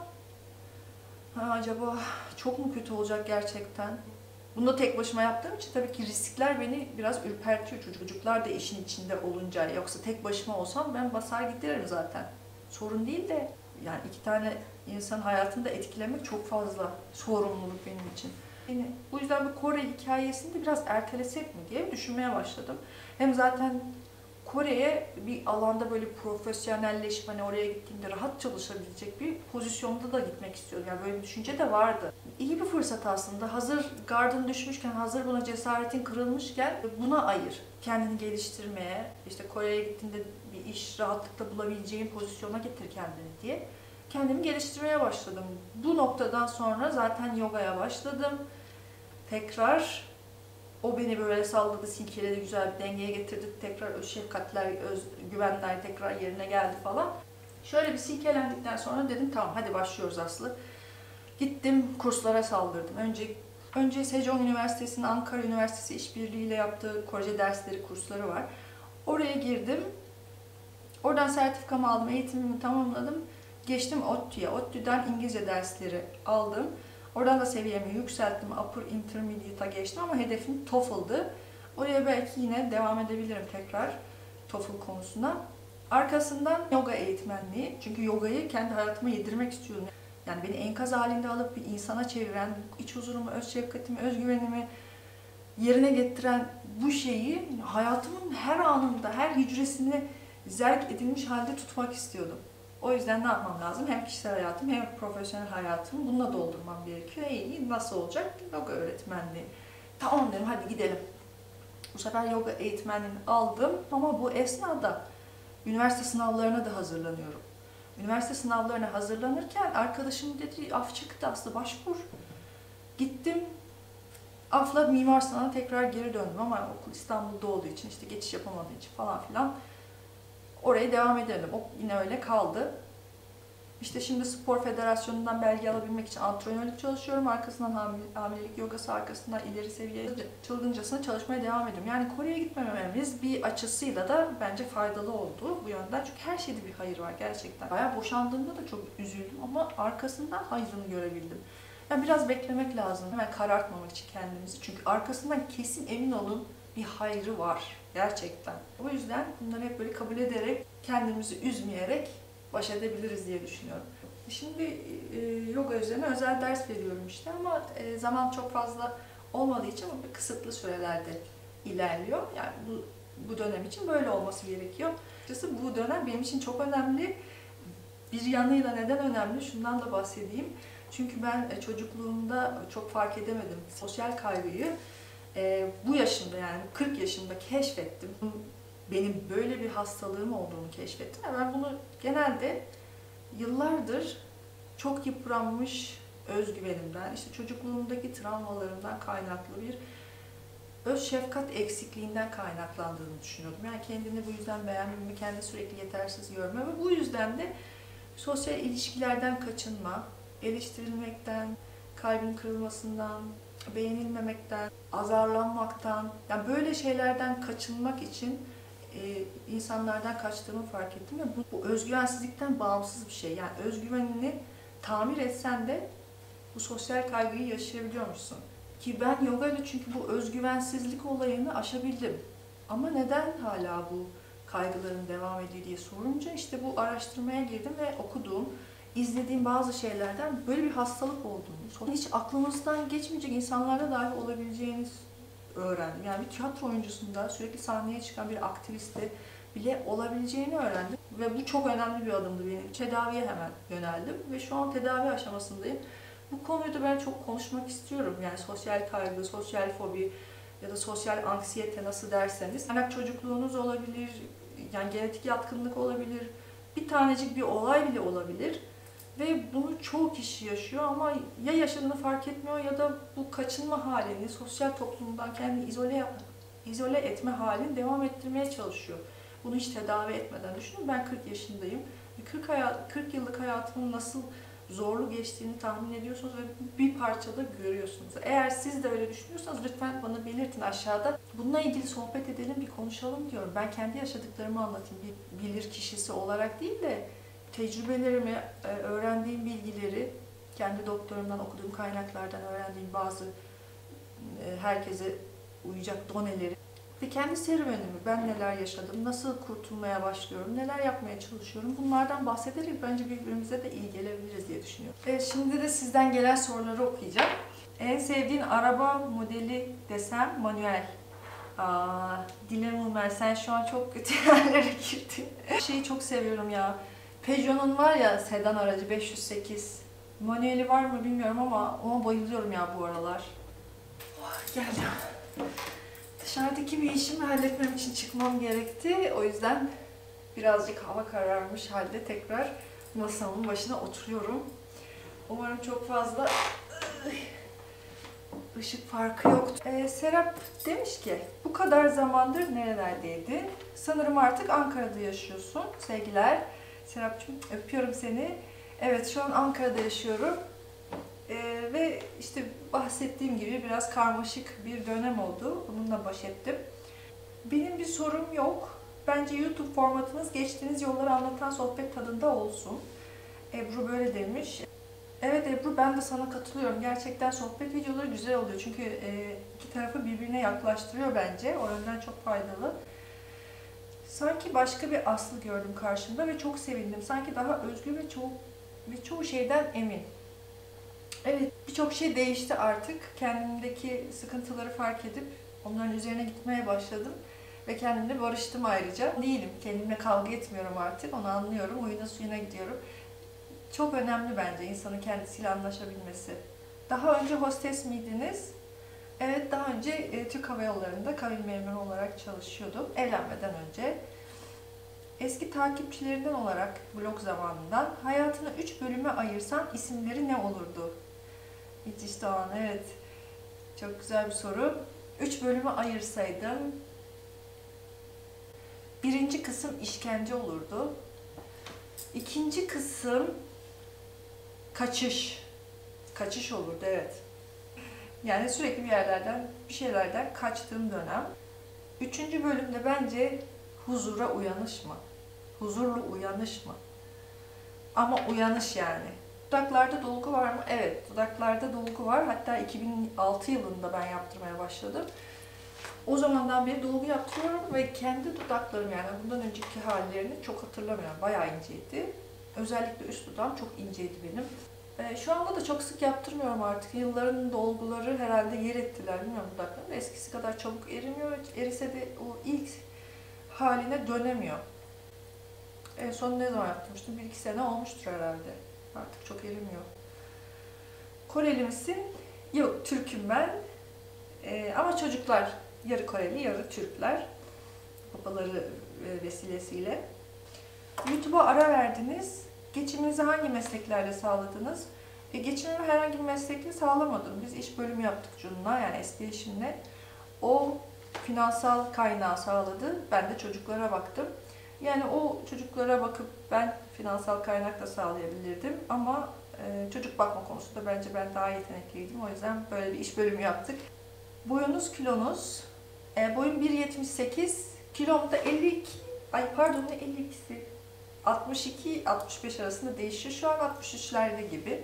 acaba çok mu kötü olacak gerçekten? Bunu da tek başıma yaptığım için tabii ki riskler beni biraz ürpertiyor. Çocuklar da işin içinde olunca. Yoksa tek başıma olsam ben basar giderim zaten. Sorun değil de yani 2 tane insan hayatını da etkilemek çok fazla sorumluluk benim için. Yani bu yüzden bu Kore hikayesini de biraz ertelesek mi diye düşünmeye başladım. Hem zaten Kore'ye bir alanda böyle profesyonelleşip hani oraya gittiğimde rahat çalışabilecek bir pozisyonda da gitmek istiyordum. Yani böyle bir düşünce de vardı. İyi bir fırsat aslında. Hazır gardın düşmüşken, hazır buna cesaretin kırılmışken buna ayır. Kendini geliştirmeye, işte Kore'ye gittiğinde bir iş rahatlıkla bulabileceğin pozisyona getir kendini diye. Kendimi geliştirmeye başladım. Bu noktadan sonra zaten yogaya başladım. Tekrar o beni böyle salladı, silkeledi, güzel bir dengeye getirdi. Tekrar şefkatler, güvenler tekrar yerine geldi falan. Şöyle bir silkelendikten sonra dedim tamam hadi başlıyoruz Aslı. Gittim kurslara saldırdım. Önce Sejong Üniversitesi'nin Ankara Üniversitesi işbirliğiyle yaptığı Korece dersleri kursları var. Oraya girdim. Oradan sertifikamı aldım, eğitimimi tamamladım. Geçtim ODTÜ'ye. ODTÜ'den İngilizce dersleri aldım. Oradan da seviyemi yükselttim. Upper Intermediate'a geçtim ama hedefim TOEFL'dı. Oraya belki yine devam edebilirim tekrar TOEFL konusuna. Arkasından yoga eğitmenliği. Çünkü yogayı kendi hayatıma yedirmek istiyorum. Yani beni enkaz halinde alıp bir insana çeviren, iç huzurumu, öz şefkatimi, özgüvenimi yerine getiren bu şeyi hayatımın her anında, her hücresini zerk edilmiş halde tutmak istiyordum. O yüzden ne yapmam lazım? Hem kişisel hayatım hem profesyonel hayatımı bununla doldurmam gerekiyor. İyi, nasıl olacak? Yoga öğretmenliği. Tamam dedim, hadi gidelim. Bu sefer yoga eğitmenliğini aldım ama bu esnada üniversite sınavlarına da hazırlanıyorum. Üniversite sınavlarına hazırlanırken arkadaşım dedi, af çıktı Aslı başvur. Gittim, afla Mimar Sinan'a tekrar geri döndüm ama okul İstanbul'da olduğu için, işte geçiş yapamadığı için falan filan oraya devam edelim. O yine öyle kaldı. İşte şimdi Spor Federasyonu'ndan belge alabilmek için antrenörlük çalışıyorum. Arkasından hamilelik yogası, arkasından ileri seviye çılgıncasına çalışmaya devam ediyorum. Yani Kore'ye gitmememiz bir açısıyla da bence faydalı oldu bu yönden. Çünkü her şeyde bir hayır var gerçekten. Bayağı boşandığımda da çok üzüldüm ama arkasından hayrını görebildim. Yani biraz beklemek lazım. Hemen karartmamak için kendimizi. Çünkü arkasından kesin emin olun bir hayrı var. Gerçekten. O yüzden bunları hep böyle kabul ederek, kendimizi üzmeyerek baş edebiliriz diye düşünüyorum. Şimdi yoga üzerine özel ders veriyorum işte ama zaman çok fazla olmadığı için bu kısıtlı sürelerde ilerliyor. Yani bu dönem için böyle olması gerekiyor. Açıkçası bu dönem benim için çok önemli. Bir yanıyla neden önemli? Şundan da bahsedeyim. Çünkü ben çocukluğumda çok fark edemedim. Sosyal kaygıyı bu yaşımda, yani 40 yaşımda keşfettim. Benim böyle bir hastalığım olduğunu keşfettim. Ben bunu genelde yıllardır çok yıpranmış özgüvenimden, işte çocukluğumdaki travmalarımdan kaynaklı bir öz şefkat eksikliğinden kaynaklandığını düşünüyordum. Yani kendini bu yüzden beğenmemi, kendini sürekli yetersiz görme ve bu yüzden de sosyal ilişkilerden kaçınma, eleştirilmekten, kalbin kırılmasından, beğenilmemekten, azarlanmaktan, yani böyle şeylerden kaçınmak için insanlardan kaçtığımı fark ettim. Ya bu özgüvensizlikten bağımsız bir şey. Yani özgüvenini tamir etsen de bu sosyal kaygıyı yaşayabiliyormuşsun. Ki ben yoga ile çünkü bu özgüvensizlik olayını aşabildim. Ama neden hala bu kaygıların devam ediyor diye sorunca işte bu araştırmaya girdim ve okuduğum, izlediğim bazı şeylerden böyle bir hastalık olduğunu, hiç aklımızdan geçmeyecek insanlarla dahi olabileceğini öğrendim. Yani bir tiyatro oyuncusunda sürekli sahneye çıkan bir aktiviste bile olabileceğini öğrendim. Ve bu çok önemli bir adımdı benim. Tedaviye hemen yöneldim ve şu an tedavi aşamasındayım. Bu konuyu da ben çok konuşmak istiyorum. Yani sosyal kaygı, sosyal fobi ya da sosyal anksiyete nasıl derseniz. Yani çocukluğunuz olabilir, yani genetik yatkınlık olabilir, bir tanecik bir olay bile olabilir. Ve bunu çoğu kişi yaşıyor ama ya yaşadığını fark etmiyor ya da bu kaçınma halini, sosyal toplumdan kendini izole etme halini devam ettirmeye çalışıyor. Bunu hiç tedavi etmeden düşünün. Ben 40 yaşındayım. 40 yıllık hayatımın nasıl zorlu geçtiğini tahmin ediyorsunuz ve bir parçada görüyorsunuz. Eğer siz de öyle düşünüyorsanız lütfen bana belirtin aşağıda. Bununla ilgili sohbet edelim, bir konuşalım diyorum. Ben kendi yaşadıklarımı anlatayım. Bir bilir kişisi olarak değil de tecrübelerimi, öğrendiğim bilgileri, kendi doktorumdan okuduğum kaynaklardan öğrendiğim bazı herkese uyacak doneleri ve kendi serüvenimi, ben neler yaşadım, nasıl kurtulmaya başlıyorum, neler yapmaya çalışıyorum, bunlardan bahsederek bence birbirimize de iyi gelebiliriz diye düşünüyorum. Evet, şimdi de sizden gelen soruları okuyacağım. En sevdiğin araba modeli desem manuel. Dilemem ben, sen şu an çok kötü yerlere girdin. Şeyi çok seviyorum ya. Peugeot'un var ya sedan aracı 508. Manueli var mı bilmiyorum ama ona bayılıyorum ya bu aralar. Oh, geldim. Dışarıdaki bir işimi halletmem için çıkmam gerekti. O yüzden birazcık hava kararmış halde tekrar masamın başına oturuyorum. Umarım çok fazla ışık farkı yoktur. Serap demiş ki, bu kadar zamandır nerelerdeydin? Sanırım artık Ankara'da yaşıyorsun. Sevgiler. Serapcığım öpüyorum seni. Evet, şu an Ankara'da yaşıyorum. Ve işte bahsettiğim gibi biraz karmaşık bir dönem oldu. Bununla baş ettim. Benim bir sorum yok. Bence YouTube formatınız geçtiğiniz yolları anlatan sohbet tadında olsun. Ebru böyle demiş. Evet Ebru, ben de sana katılıyorum. Gerçekten sohbet videoları güzel oluyor. Çünkü iki tarafı birbirine yaklaştırıyor bence. O yönden çok faydalı. Sanki başka bir Aslı gördüm karşımda ve çok sevindim. Sanki daha özgür ve çoğu şeyden emin. Evet, birçok şey değişti artık. Kendimdeki sıkıntıları fark edip onların üzerine gitmeye başladım. Ve kendimle barıştım ayrıca. Değilim, kendimle kavga etmiyorum artık. Onu anlıyorum, huyuna suyuna gidiyorum. Çok önemli bence insanın kendisiyle anlaşabilmesi. Daha önce hostes miydiniz? Evet, daha önce Türk Hava Yolları'nda kabin memuru olarak çalışıyordum. Evlenmeden önce. Eski takipçilerinden olarak blog zamanından hayatını 3 bölüme ayırsan isimleri ne olurdu? İtiş Doğan, evet. Çok güzel bir soru. 3 bölüme ayırsaydım, birinci kısım işkence olurdu. İkinci kısım kaçış. Kaçış olurdu, evet. Yani sürekli bir şeylerden kaçtığım dönem. Üçüncü bölümde bence huzura uyanış mı? Huzurlu uyanış mı? Ama uyanış yani. Dudaklarda dolgu var mı? Evet, dudaklarda dolgu var. Hatta 2006 yılında ben yaptırmaya başladım. O zamandan beri dolgu yaptırıyorum ve kendi dudaklarım, yani bundan önceki hallerini çok hatırlamıyorum. Bayağı inceydi. Özellikle üst dudağım çok inceydi benim. Şu anda da çok sık yaptırmıyorum artık. Yılların dolguları herhalde yer ettiler. Bilmiyorum, dudaklarım eskisi kadar çabuk erimiyor. Erise de o ilk haline dönemiyor. En son ne zaman yaptırmıştım? 1-2 sene olmuştur herhalde. Artık çok erimiyor. Koreli misin? Yok, Türk'üm ben. Ama çocuklar yarı Koreli, yarı Türkler. Babaları vesilesiyle. YouTube'a ara verdiniz. Geçiminizi hangi mesleklerle sağladınız? Geçimimi herhangi bir meslekle sağlamadım. Biz iş bölümü yaptık Cun'la, yani eski eşimle. O finansal kaynağı sağladı. Ben de çocuklara baktım. Yani o çocuklara bakıp ben finansal kaynak da sağlayabilirdim. Ama çocuk bakma konusunda bence ben daha yetenekliydim. O yüzden böyle bir iş bölümü yaptık. Boyunuz, kilonuz. Boyum 1.78. Kilom da 52. Ay pardon, ne 52'si? 62-65 arasında değişiyor. Şu an 63'lerde gibi.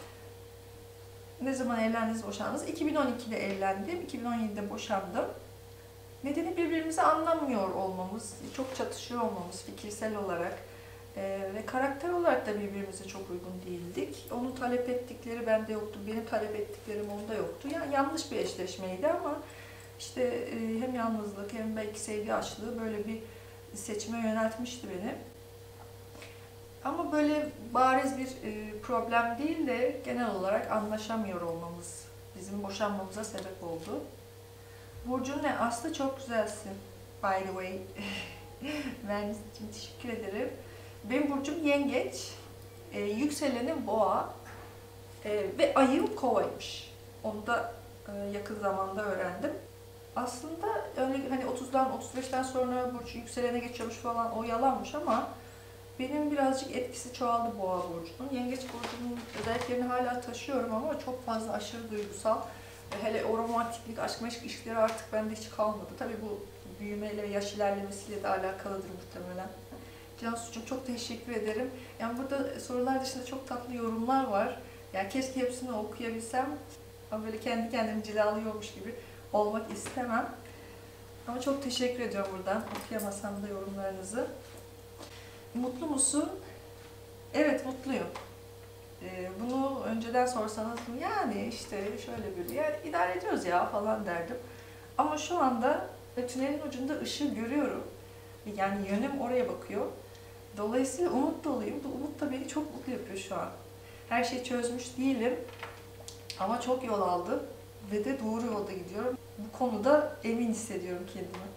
Ne zaman evlendiniz, boşandınız? 2012'de evlendim. 2017'de boşandım. Nedeni birbirimizi anlamıyor olmamız, çok çatışıyor olmamız fikirsel olarak ve karakter olarak da birbirimize çok uygun değildik. Onun talep ettikleri bende yoktu, benim talep ettiklerim onda yoktu. Yani yanlış bir eşleşmeydi ama işte hem yalnızlık hem belki sevgi açlığı böyle bir seçime yöneltmişti beni. Ama böyle bariz bir problem değil de genel olarak anlaşamıyor olmamız bizim boşanmamıza sebep oldu. Burcun ne? Aslı çok güzelsin. By the way. Ben için teşekkür ederim. Benim burcum yengeç. Yükselenim boğa. Ve ayım kovaymış. Onu da yakın zamanda öğrendim. Aslında öyle hani 30'dan 35'ten sonra burç yükselene geçiyormuş falan, o yalanmış ama benim birazcık etkisi çoğaldı boğa burcunun. Yengeç burcunun özelliklerini hala taşıyorum ama çok fazla aşırı duygusal. Hele o romantiklik, aşk meşk ilişkileri artık bende hiç kalmadı. Tabii bu büyümeyle, yaş ilerlemesiyle de alakalıdır muhtemelen. Cansu'cum çok teşekkür ederim. Yani burada sorular dışında çok tatlı yorumlar var. Yani keşke hepsini okuyabilsem. Ama böyle kendi kendimi cilalıyormuş gibi olmak istemem. Ama çok teşekkür ediyorum buradan. Okuyamasam da yorumlarınızı. Mutlu musun? Evet, mutluyum. Bunu önceden sorsanız yani işte şöyle bir yani idare ediyoruz ya falan derdim. Ama şu anda tünelin ucunda ışığı görüyorum. Yani yönüm oraya bakıyor. Dolayısıyla umut doluyum. Bu umut da beni çok mutlu yapıyor şu an. Her şeyi çözmüş değilim. Ama çok yol aldım. Ve de doğru yolda gidiyorum. Bu konuda emin hissediyorum kendimi.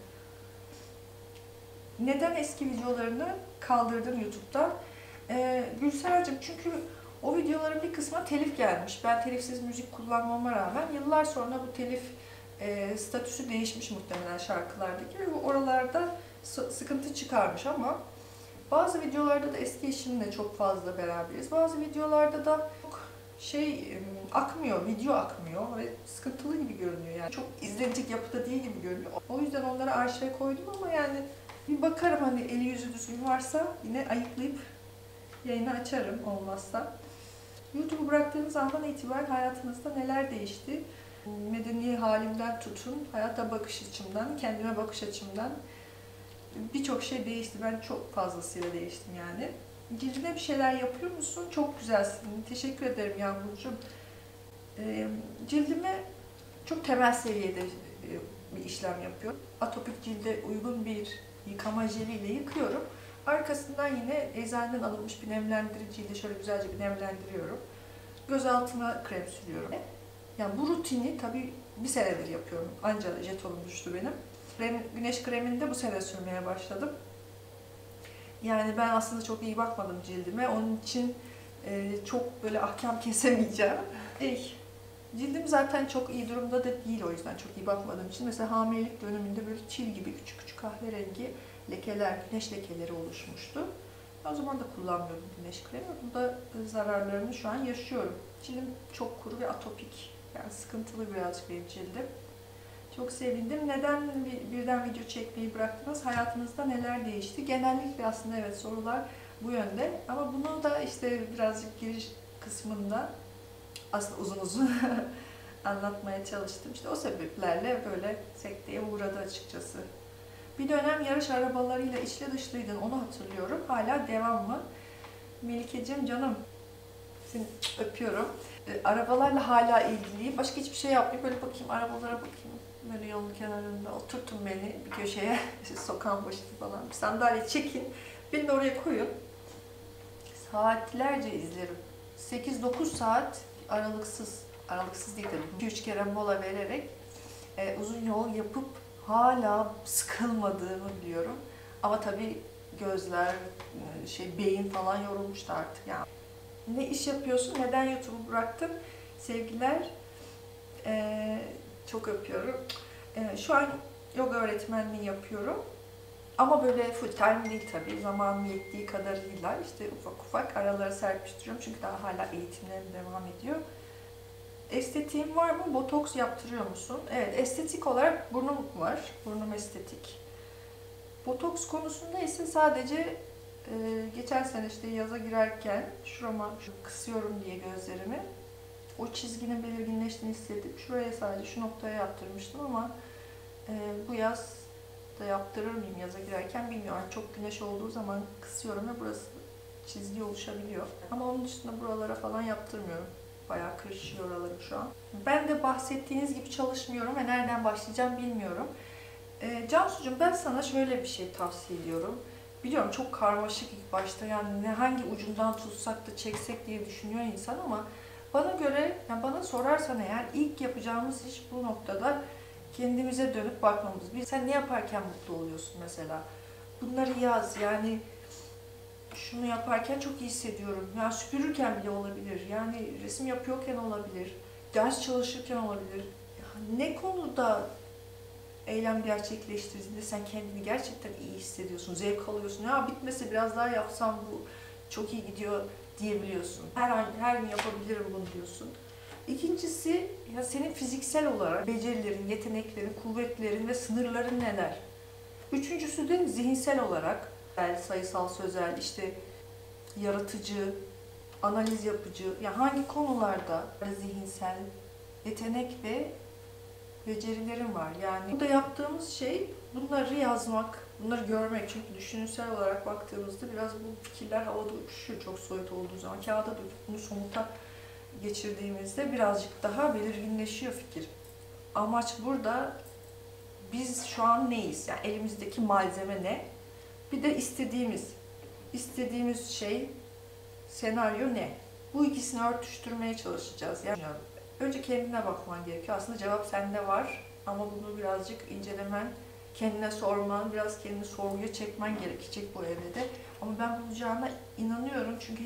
Neden eski videolarını kaldırdın YouTube'dan? Gülser'cim, çünkü o videoların bir kısmına telif gelmiş. Ben telifsiz müzik kullanmama rağmen yıllar sonra bu telif statüsü değişmiş muhtemelen şarkılardaki ve oralarda sıkıntı çıkarmış ama Bazı videolarda da eski eşimle çok fazla beraberiz. Bazı videolarda da çok akmıyor, video akmıyor ve sıkıntılı gibi görünüyor. Yani çok izlenecek yapıda değil gibi görünüyor. O yüzden onları arşive koydum ama yani bir bakarım, hani eli yüzü düzgün varsa yine ayıklayıp yayını açarım olmazsa. YouTube'u bıraktığınız andan itibaren hayatınızda neler değişti? Medeni halimden tutun, hayata bakış açımdan, kendime bakış açımdan birçok şey değişti. Ben çok fazlasıyla değiştim yani. Cildine bir şeyler yapıyor musun? Çok güzelsin. Teşekkür ederim Yağmurcuğum. Cildime çok temel seviyede bir işlem yapıyorum. Atopik cilde uygun bir yıkama jeliyle yıkıyorum. Arkasından yine eczaneden alınmış bir nemlendiriciyle şöyle güzelce bir nemlendiriyorum. Göz altına krem sürüyorum. Yani bu rutini tabii bir senedir yapıyorum. Anca jetonum düştü benim. Güneş kremini de bu sene sürmeye başladım. Yani ben aslında çok iyi bakmadım cildime. Onun için çok böyle ahkam kesemeyeceğim. Cildim zaten çok iyi durumda da değil, o yüzden çok iyi bakmadığım için. Mesela hamilelik döneminde böyle çil gibi küçük küçük kahverengi lekeler, güneş lekeleri oluşmuştu. O zaman da kullanmıyordum güneş kremi. Bunda zararlarını şu an yaşıyorum. Cildim çok kuru ve atopik. Yani sıkıntılı birazcık benim cildim. Çok sevindim. Neden birden video çekmeyi bıraktınız? Hayatınızda neler değişti? Genellikle aslında evet, sorular bu yönde. Ama bunu da işte birazcık giriş kısmında aslında uzun uzun anlatmaya çalıştım. İşte o sebeplerle böyle sekteye uğradı açıkçası. Bir dönem yarış arabalarıyla içli dışlıydın, onu hatırlıyorum. Hala devam mı? Melike'cim canım, seni öpüyorum. Arabalarla hala ilgiliyim. Başka hiçbir şey yapmayayım. Böyle bakayım, arabalara bakayım. Böyle yolun kenarında oturtun beni bir köşeye, işte sokağın başında falan. Bir sandalye çekin, beni de oraya koyun. Saatlerce izlerim. 8-9 saat aralıksız değil tabii, 2-3 kere mola vererek uzun yol yapıp hala sıkılmadığımı biliyorum. Ama tabii gözler, beyin falan yorulmuştu artık yani. Ne iş yapıyorsun? Neden YouTube'u bıraktın? Sevgiler. Çok öpüyorum. Şu an yoga öğretmenliği yapıyorum. Ama böyle full time değil tabii. Zamanım yettiği kadarıyla işte ufak ufak araları serpiştiriyorum. Çünkü daha hala eğitimlerim devam ediyor. Estetiğin var mı? Botoks yaptırıyor musun? Evet, estetik olarak burnum var. Burnum estetik. Botoks konusunda ise sadece geçen sene işte yaza girerken şurama kısıyorum diye gözlerimi. O çizginin belirginleştiğini hissedip şuraya, sadece şu noktaya yaptırmıştım ama bu yaz da yaptırır mıyım yaza girerken bilmiyorum. Çok güneş olduğu zaman kısıyorum ve burası çizgi oluşabiliyor. Ama onun dışında buralara falan yaptırmıyorum. Bayağı kırışıyor oralarım şu an. Ben de bahsettiğiniz gibi çalışmıyorum ve nereden başlayacağım bilmiyorum. Cansucuğum, ben sana şöyle bir şey tavsiye ediyorum. Biliyorum çok karmaşık ilk başta, yani hangi ucundan tutsak da çeksek diye düşünüyor insan ama bana göre, yani bana sorarsan eğer, ilk yapacağımız iş bu noktada kendimize dönüp bakmamız. Sen ne yaparken mutlu oluyorsun mesela? Bunları yaz. Yani şunu yaparken çok iyi hissediyorum. Yani süpürürken bile olabilir. Yani resim yapıyorken olabilir. Ders çalışırken olabilir. Yani ne konuda eylem gerçekleştirdiğinde sen kendini gerçekten iyi hissediyorsun, zevk alıyorsun. Ya bitmese biraz daha yapsam bu çok iyi gidiyor diyebiliyorsun. Her gün yapabilirim bunu diyorsun. İkincisi, ya senin fiziksel olarak becerilerin, yeteneklerin, kuvvetlerin ve sınırların neler? Üçüncüsü de zihinsel olarak sayısal, sözel, işte yaratıcı, analiz yapıcı, ya hangi konularda zihinsel yetenek ve becerilerin var. Yani burada yaptığımız şey bunları yazmak, bunları görmek. Çünkü düşünsel olarak baktığımızda biraz bu fikirler havada uçuşuyor çok soyut olduğu zaman. Kağıda döküp bunu somuta geçirdiğimizde birazcık daha belirginleşiyor fikir. Amaç burada biz şu an neyiz? Yani elimizdeki malzeme ne? Bir de istediğimiz şey, senaryo ne? Bu ikisini örtüştürmeye çalışacağız. Yani önce kendine bakman gerekiyor. Aslında cevap sende var ama bunu birazcık incelemen, kendine sorman, biraz kendini sorguya çekmen gerekecek bu evrede. Ama ben bulacağına inanıyorum çünkü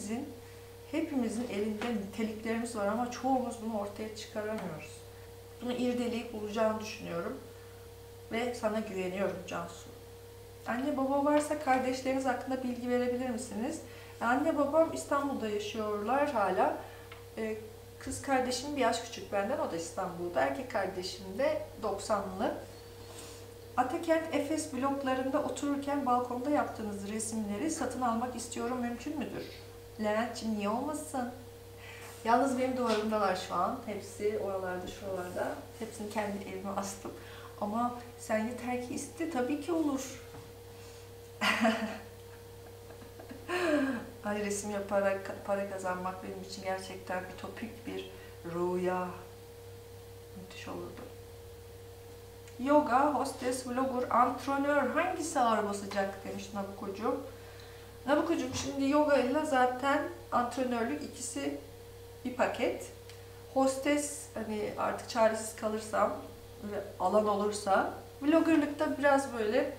hepimizin elinde niteliklerimiz var ama çoğumuz bunu ortaya çıkaramıyoruz. Bunu irdeleyip bulacağını düşünüyorum ve sana güveniyorum Cansu. Anne baba varsa kardeşleriniz hakkında bilgi verebilir misiniz? Anne babam İstanbul'da yaşıyorlar hala. Kız kardeşim bir yaş küçük benden, o da İstanbul'da. Erkek kardeşim de 90'lı. Atakent Efes bloklarında otururken balkonda yaptığınız resimleri satın almak istiyorum, mümkün müdür? Levent'ciğim niye olmasın? Yalnız benim duvarımdalar şu an. Hepsi oralarda, şuralarda. Hepsini kendi evime astım. Ama sen yeter ki iste, tabii ki olur. Ay, resim yaparak para kazanmak benim için gerçekten ütopik bir rüya. Müthiş olurdu. Yoga, hostes, vlogger, antrenör hangisi ağır basacak demiş Nabukocuğum. Nabukocuğum, şimdi yoga ile zaten antrenörlük ikisi bir paket. Hostes, hani artık çaresiz kalırsam ve alan olursa, vloggerlıkta biraz böyle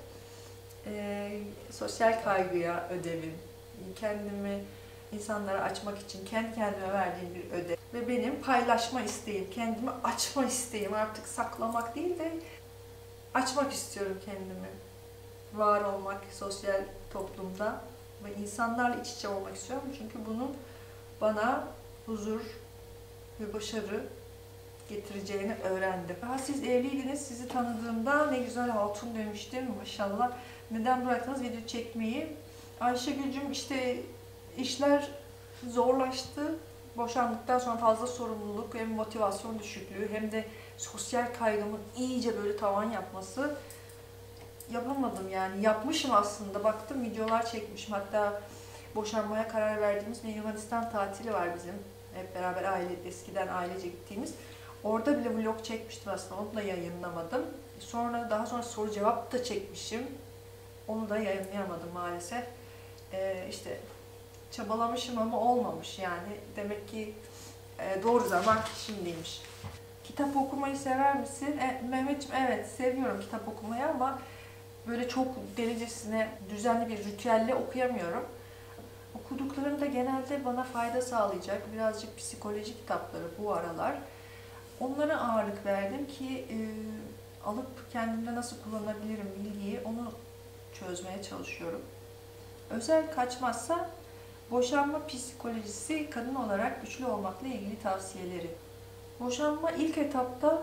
sosyal kaygıya ödevim, kendimi insanlara açmak için kendi kendime verdiğim bir ödev ve benim paylaşma isteğim, kendimi açma isteğim, artık saklamak değil de açmak istiyorum kendimi. Var olmak sosyal toplumda ve insanlarla iç içe olmak istiyorum. Çünkü bunun bana huzur ve başarı getireceğini öğrendim. Siz evliydiniz, sizi tanıdığımda ne güzel hatun demiştim, maşallah. Neden bıraktınız video çekmeyi? Ayşegül'cüm, işte işler zorlaştı. Boşandıktan sonra fazla sorumluluk, hem motivasyon düşüklüğü hem de sosyal kaygımın iyice böyle tavan yapması. Yapamadım yani. Yapmışım aslında. Baktım videolar çekmişim. Hatta boşanmaya karar verdiğimiz bir Yunanistan tatili var bizim. Hep beraber eskiden ailece gittiğimiz. Orada bile vlog çekmiştim aslında. Onu da yayınlamadım. Daha sonra soru cevap da çekmişim. Onu da yayınlayamadım maalesef. İşte çabalamışım ama olmamış yani. Demek ki doğru zaman şimdiymiş. Kitap okumayı sever misin? Mehmetciğim, evet seviyorum kitap okumayı ama böyle çok delicesine düzenli bir ritüelle okuyamıyorum. Okuduklarım da genelde bana fayda sağlayacak birazcık psikoloji kitapları bu aralar. Onlara ağırlık verdim ki alıp kendimde nasıl kullanabilirim bilgiyi, onu çözmeye çalışıyorum. Özel kaçmazsa boşanma psikolojisi, kadın olarak güçlü olmakla ilgili tavsiyeleri. Boşanma ilk etapta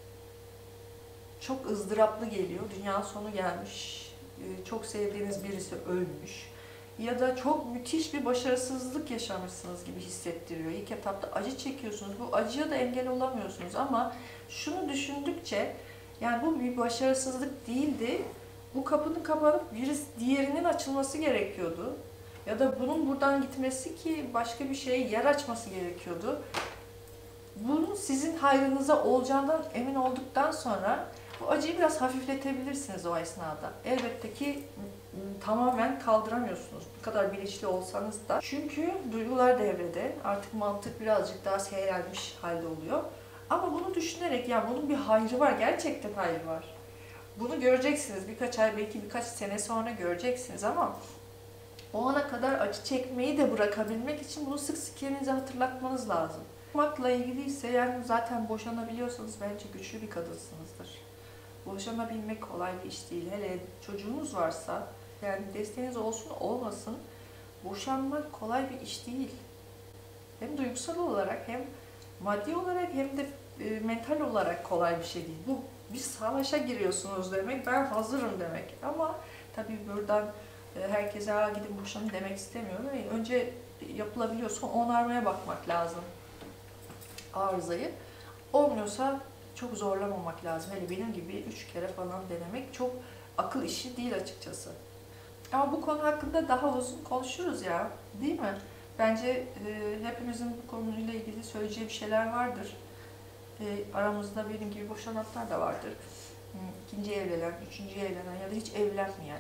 çok ızdıraplı geliyor. Dünyanın sonu gelmiş, çok sevdiğiniz birisi ölmüş ya da çok müthiş bir başarısızlık yaşamışsınız gibi hissettiriyor. İlk etapta acı çekiyorsunuz. Bu acıya da engel olamıyorsunuz ama şunu düşündükçe, yani bu bir başarısızlık değildi. Bu kapının kapanıp diğerinin açılması gerekiyordu. Ya da bunun buradan gitmesi ki başka bir şeye yer açması gerekiyordu. Bunun sizin hayrınıza olacağından emin olduktan sonra bu acıyı biraz hafifletebilirsiniz o esnada. Elbette ki tamamen kaldıramıyorsunuz. Bu kadar bilinçli olsanız da. Çünkü duygular devrede. Artık mantık birazcık daha seyrelmiş halde oluyor. Ama bunu düşünerek, ya bunun bir hayrı var, gerçekten hayrı var. Bunu göreceksiniz. Birkaç ay, belki birkaç sene sonra göreceksiniz ama o ana kadar acı çekmeyi de bırakabilmek için bunu sık sık kendinize hatırlatmanız lazım. Boşanmakla ilgili ise, yani zaten boşanabiliyorsanız bence güçlü bir kadınsınızdır. Boşanabilmek kolay bir iş değil. Hele çocuğunuz varsa, yani desteğiniz olsun olmasın, boşanmak kolay bir iş değil. Hem duygusal olarak, hem maddi olarak, hem de mental olarak kolay bir şey değil. Bu bir savaşa giriyorsunuz demek, ben hazırım demek. Ama tabii buradan herkese gidin boşanın demek istemiyorum. Önce yapılabiliyorsa onarmaya bakmak lazım arızayı. Olmuyorsa çok zorlamamak lazım. Hele benim gibi 3 kere falan denemek çok akıl işi değil açıkçası. Ama bu konu hakkında daha uzun konuşuruz ya, değil mi? Bence hepimizin bu konuyla ilgili söyleyeceği bir şeyler vardır. Aramızda benim gibi boşananlar da vardır. İkinci evlenen, üçüncü evlenen ya da hiç evlenmeyen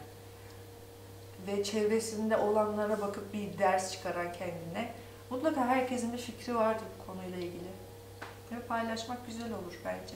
ve çevresinde olanlara bakıp bir ders çıkaran kendine. Mutlaka herkesin bir fikri vardır bu konuyla ilgili. Ve paylaşmak güzel olur bence.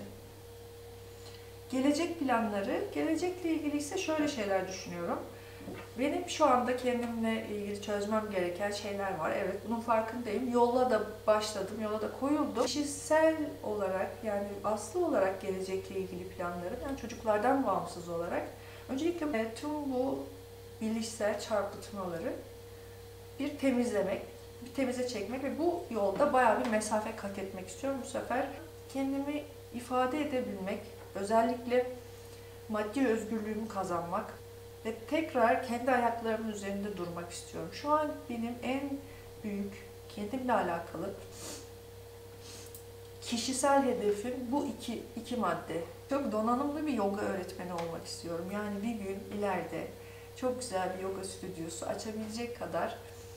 Gelecek planları, gelecekle ilgili ise şöyle şeyler düşünüyorum. Benim şu anda kendimle ilgili çözmem gereken şeyler var. Evet, bunun farkındayım. Yola da başladım, yola da koyuldum. Kişisel olarak, yani aslı olarak gelecekle ilgili planlarım, yani çocuklardan bağımsız olarak Öncelikle tüm bu bilişsel çarpıtmaları bir temizlemek, bir temize çekmek ve bu yolda bayağı bir mesafe kat etmek istiyorum. Bu sefer kendimi ifade edebilmek, özellikle maddi özgürlüğümü kazanmak ve tekrar kendi ayaklarımın üzerinde durmak istiyorum. Şu an benim en büyük kendimle alakalı kişisel hedefim bu iki madde. Çok donanımlı bir yoga öğretmeni olmak istiyorum. Yani bir gün ileride çok güzel bir yoga stüdyosu açabilecek kadar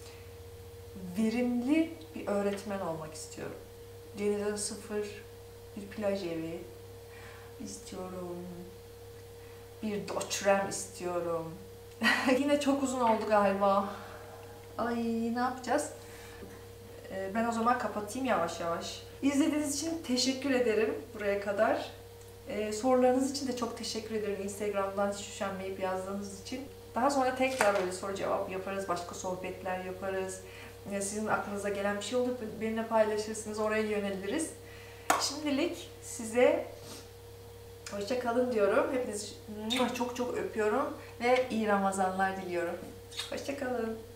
verimli bir öğretmen olmak istiyorum. Denize sıfır bir plaj evi istiyorum. Bir doçrem istiyorum. Yine çok uzun oldu galiba. Ay, ne yapacağız? Ben o zaman kapatayım yavaş yavaş. İzlediğiniz için teşekkür ederim buraya kadar. Sorularınız için de çok teşekkür ederim. Instagram'dan hiç üşenmeyip yazdığınız için. Daha sonra tekrar böyle soru cevap yaparız, başka sohbetler yaparız. Sizin aklınıza gelen bir şey olur, benimle paylaşırsınız, oraya yöneliriz. Şimdilik size hoşça kalın diyorum. Hepinizi çok çok öpüyorum ve iyi Ramazanlar diliyorum. Hoşça kalın.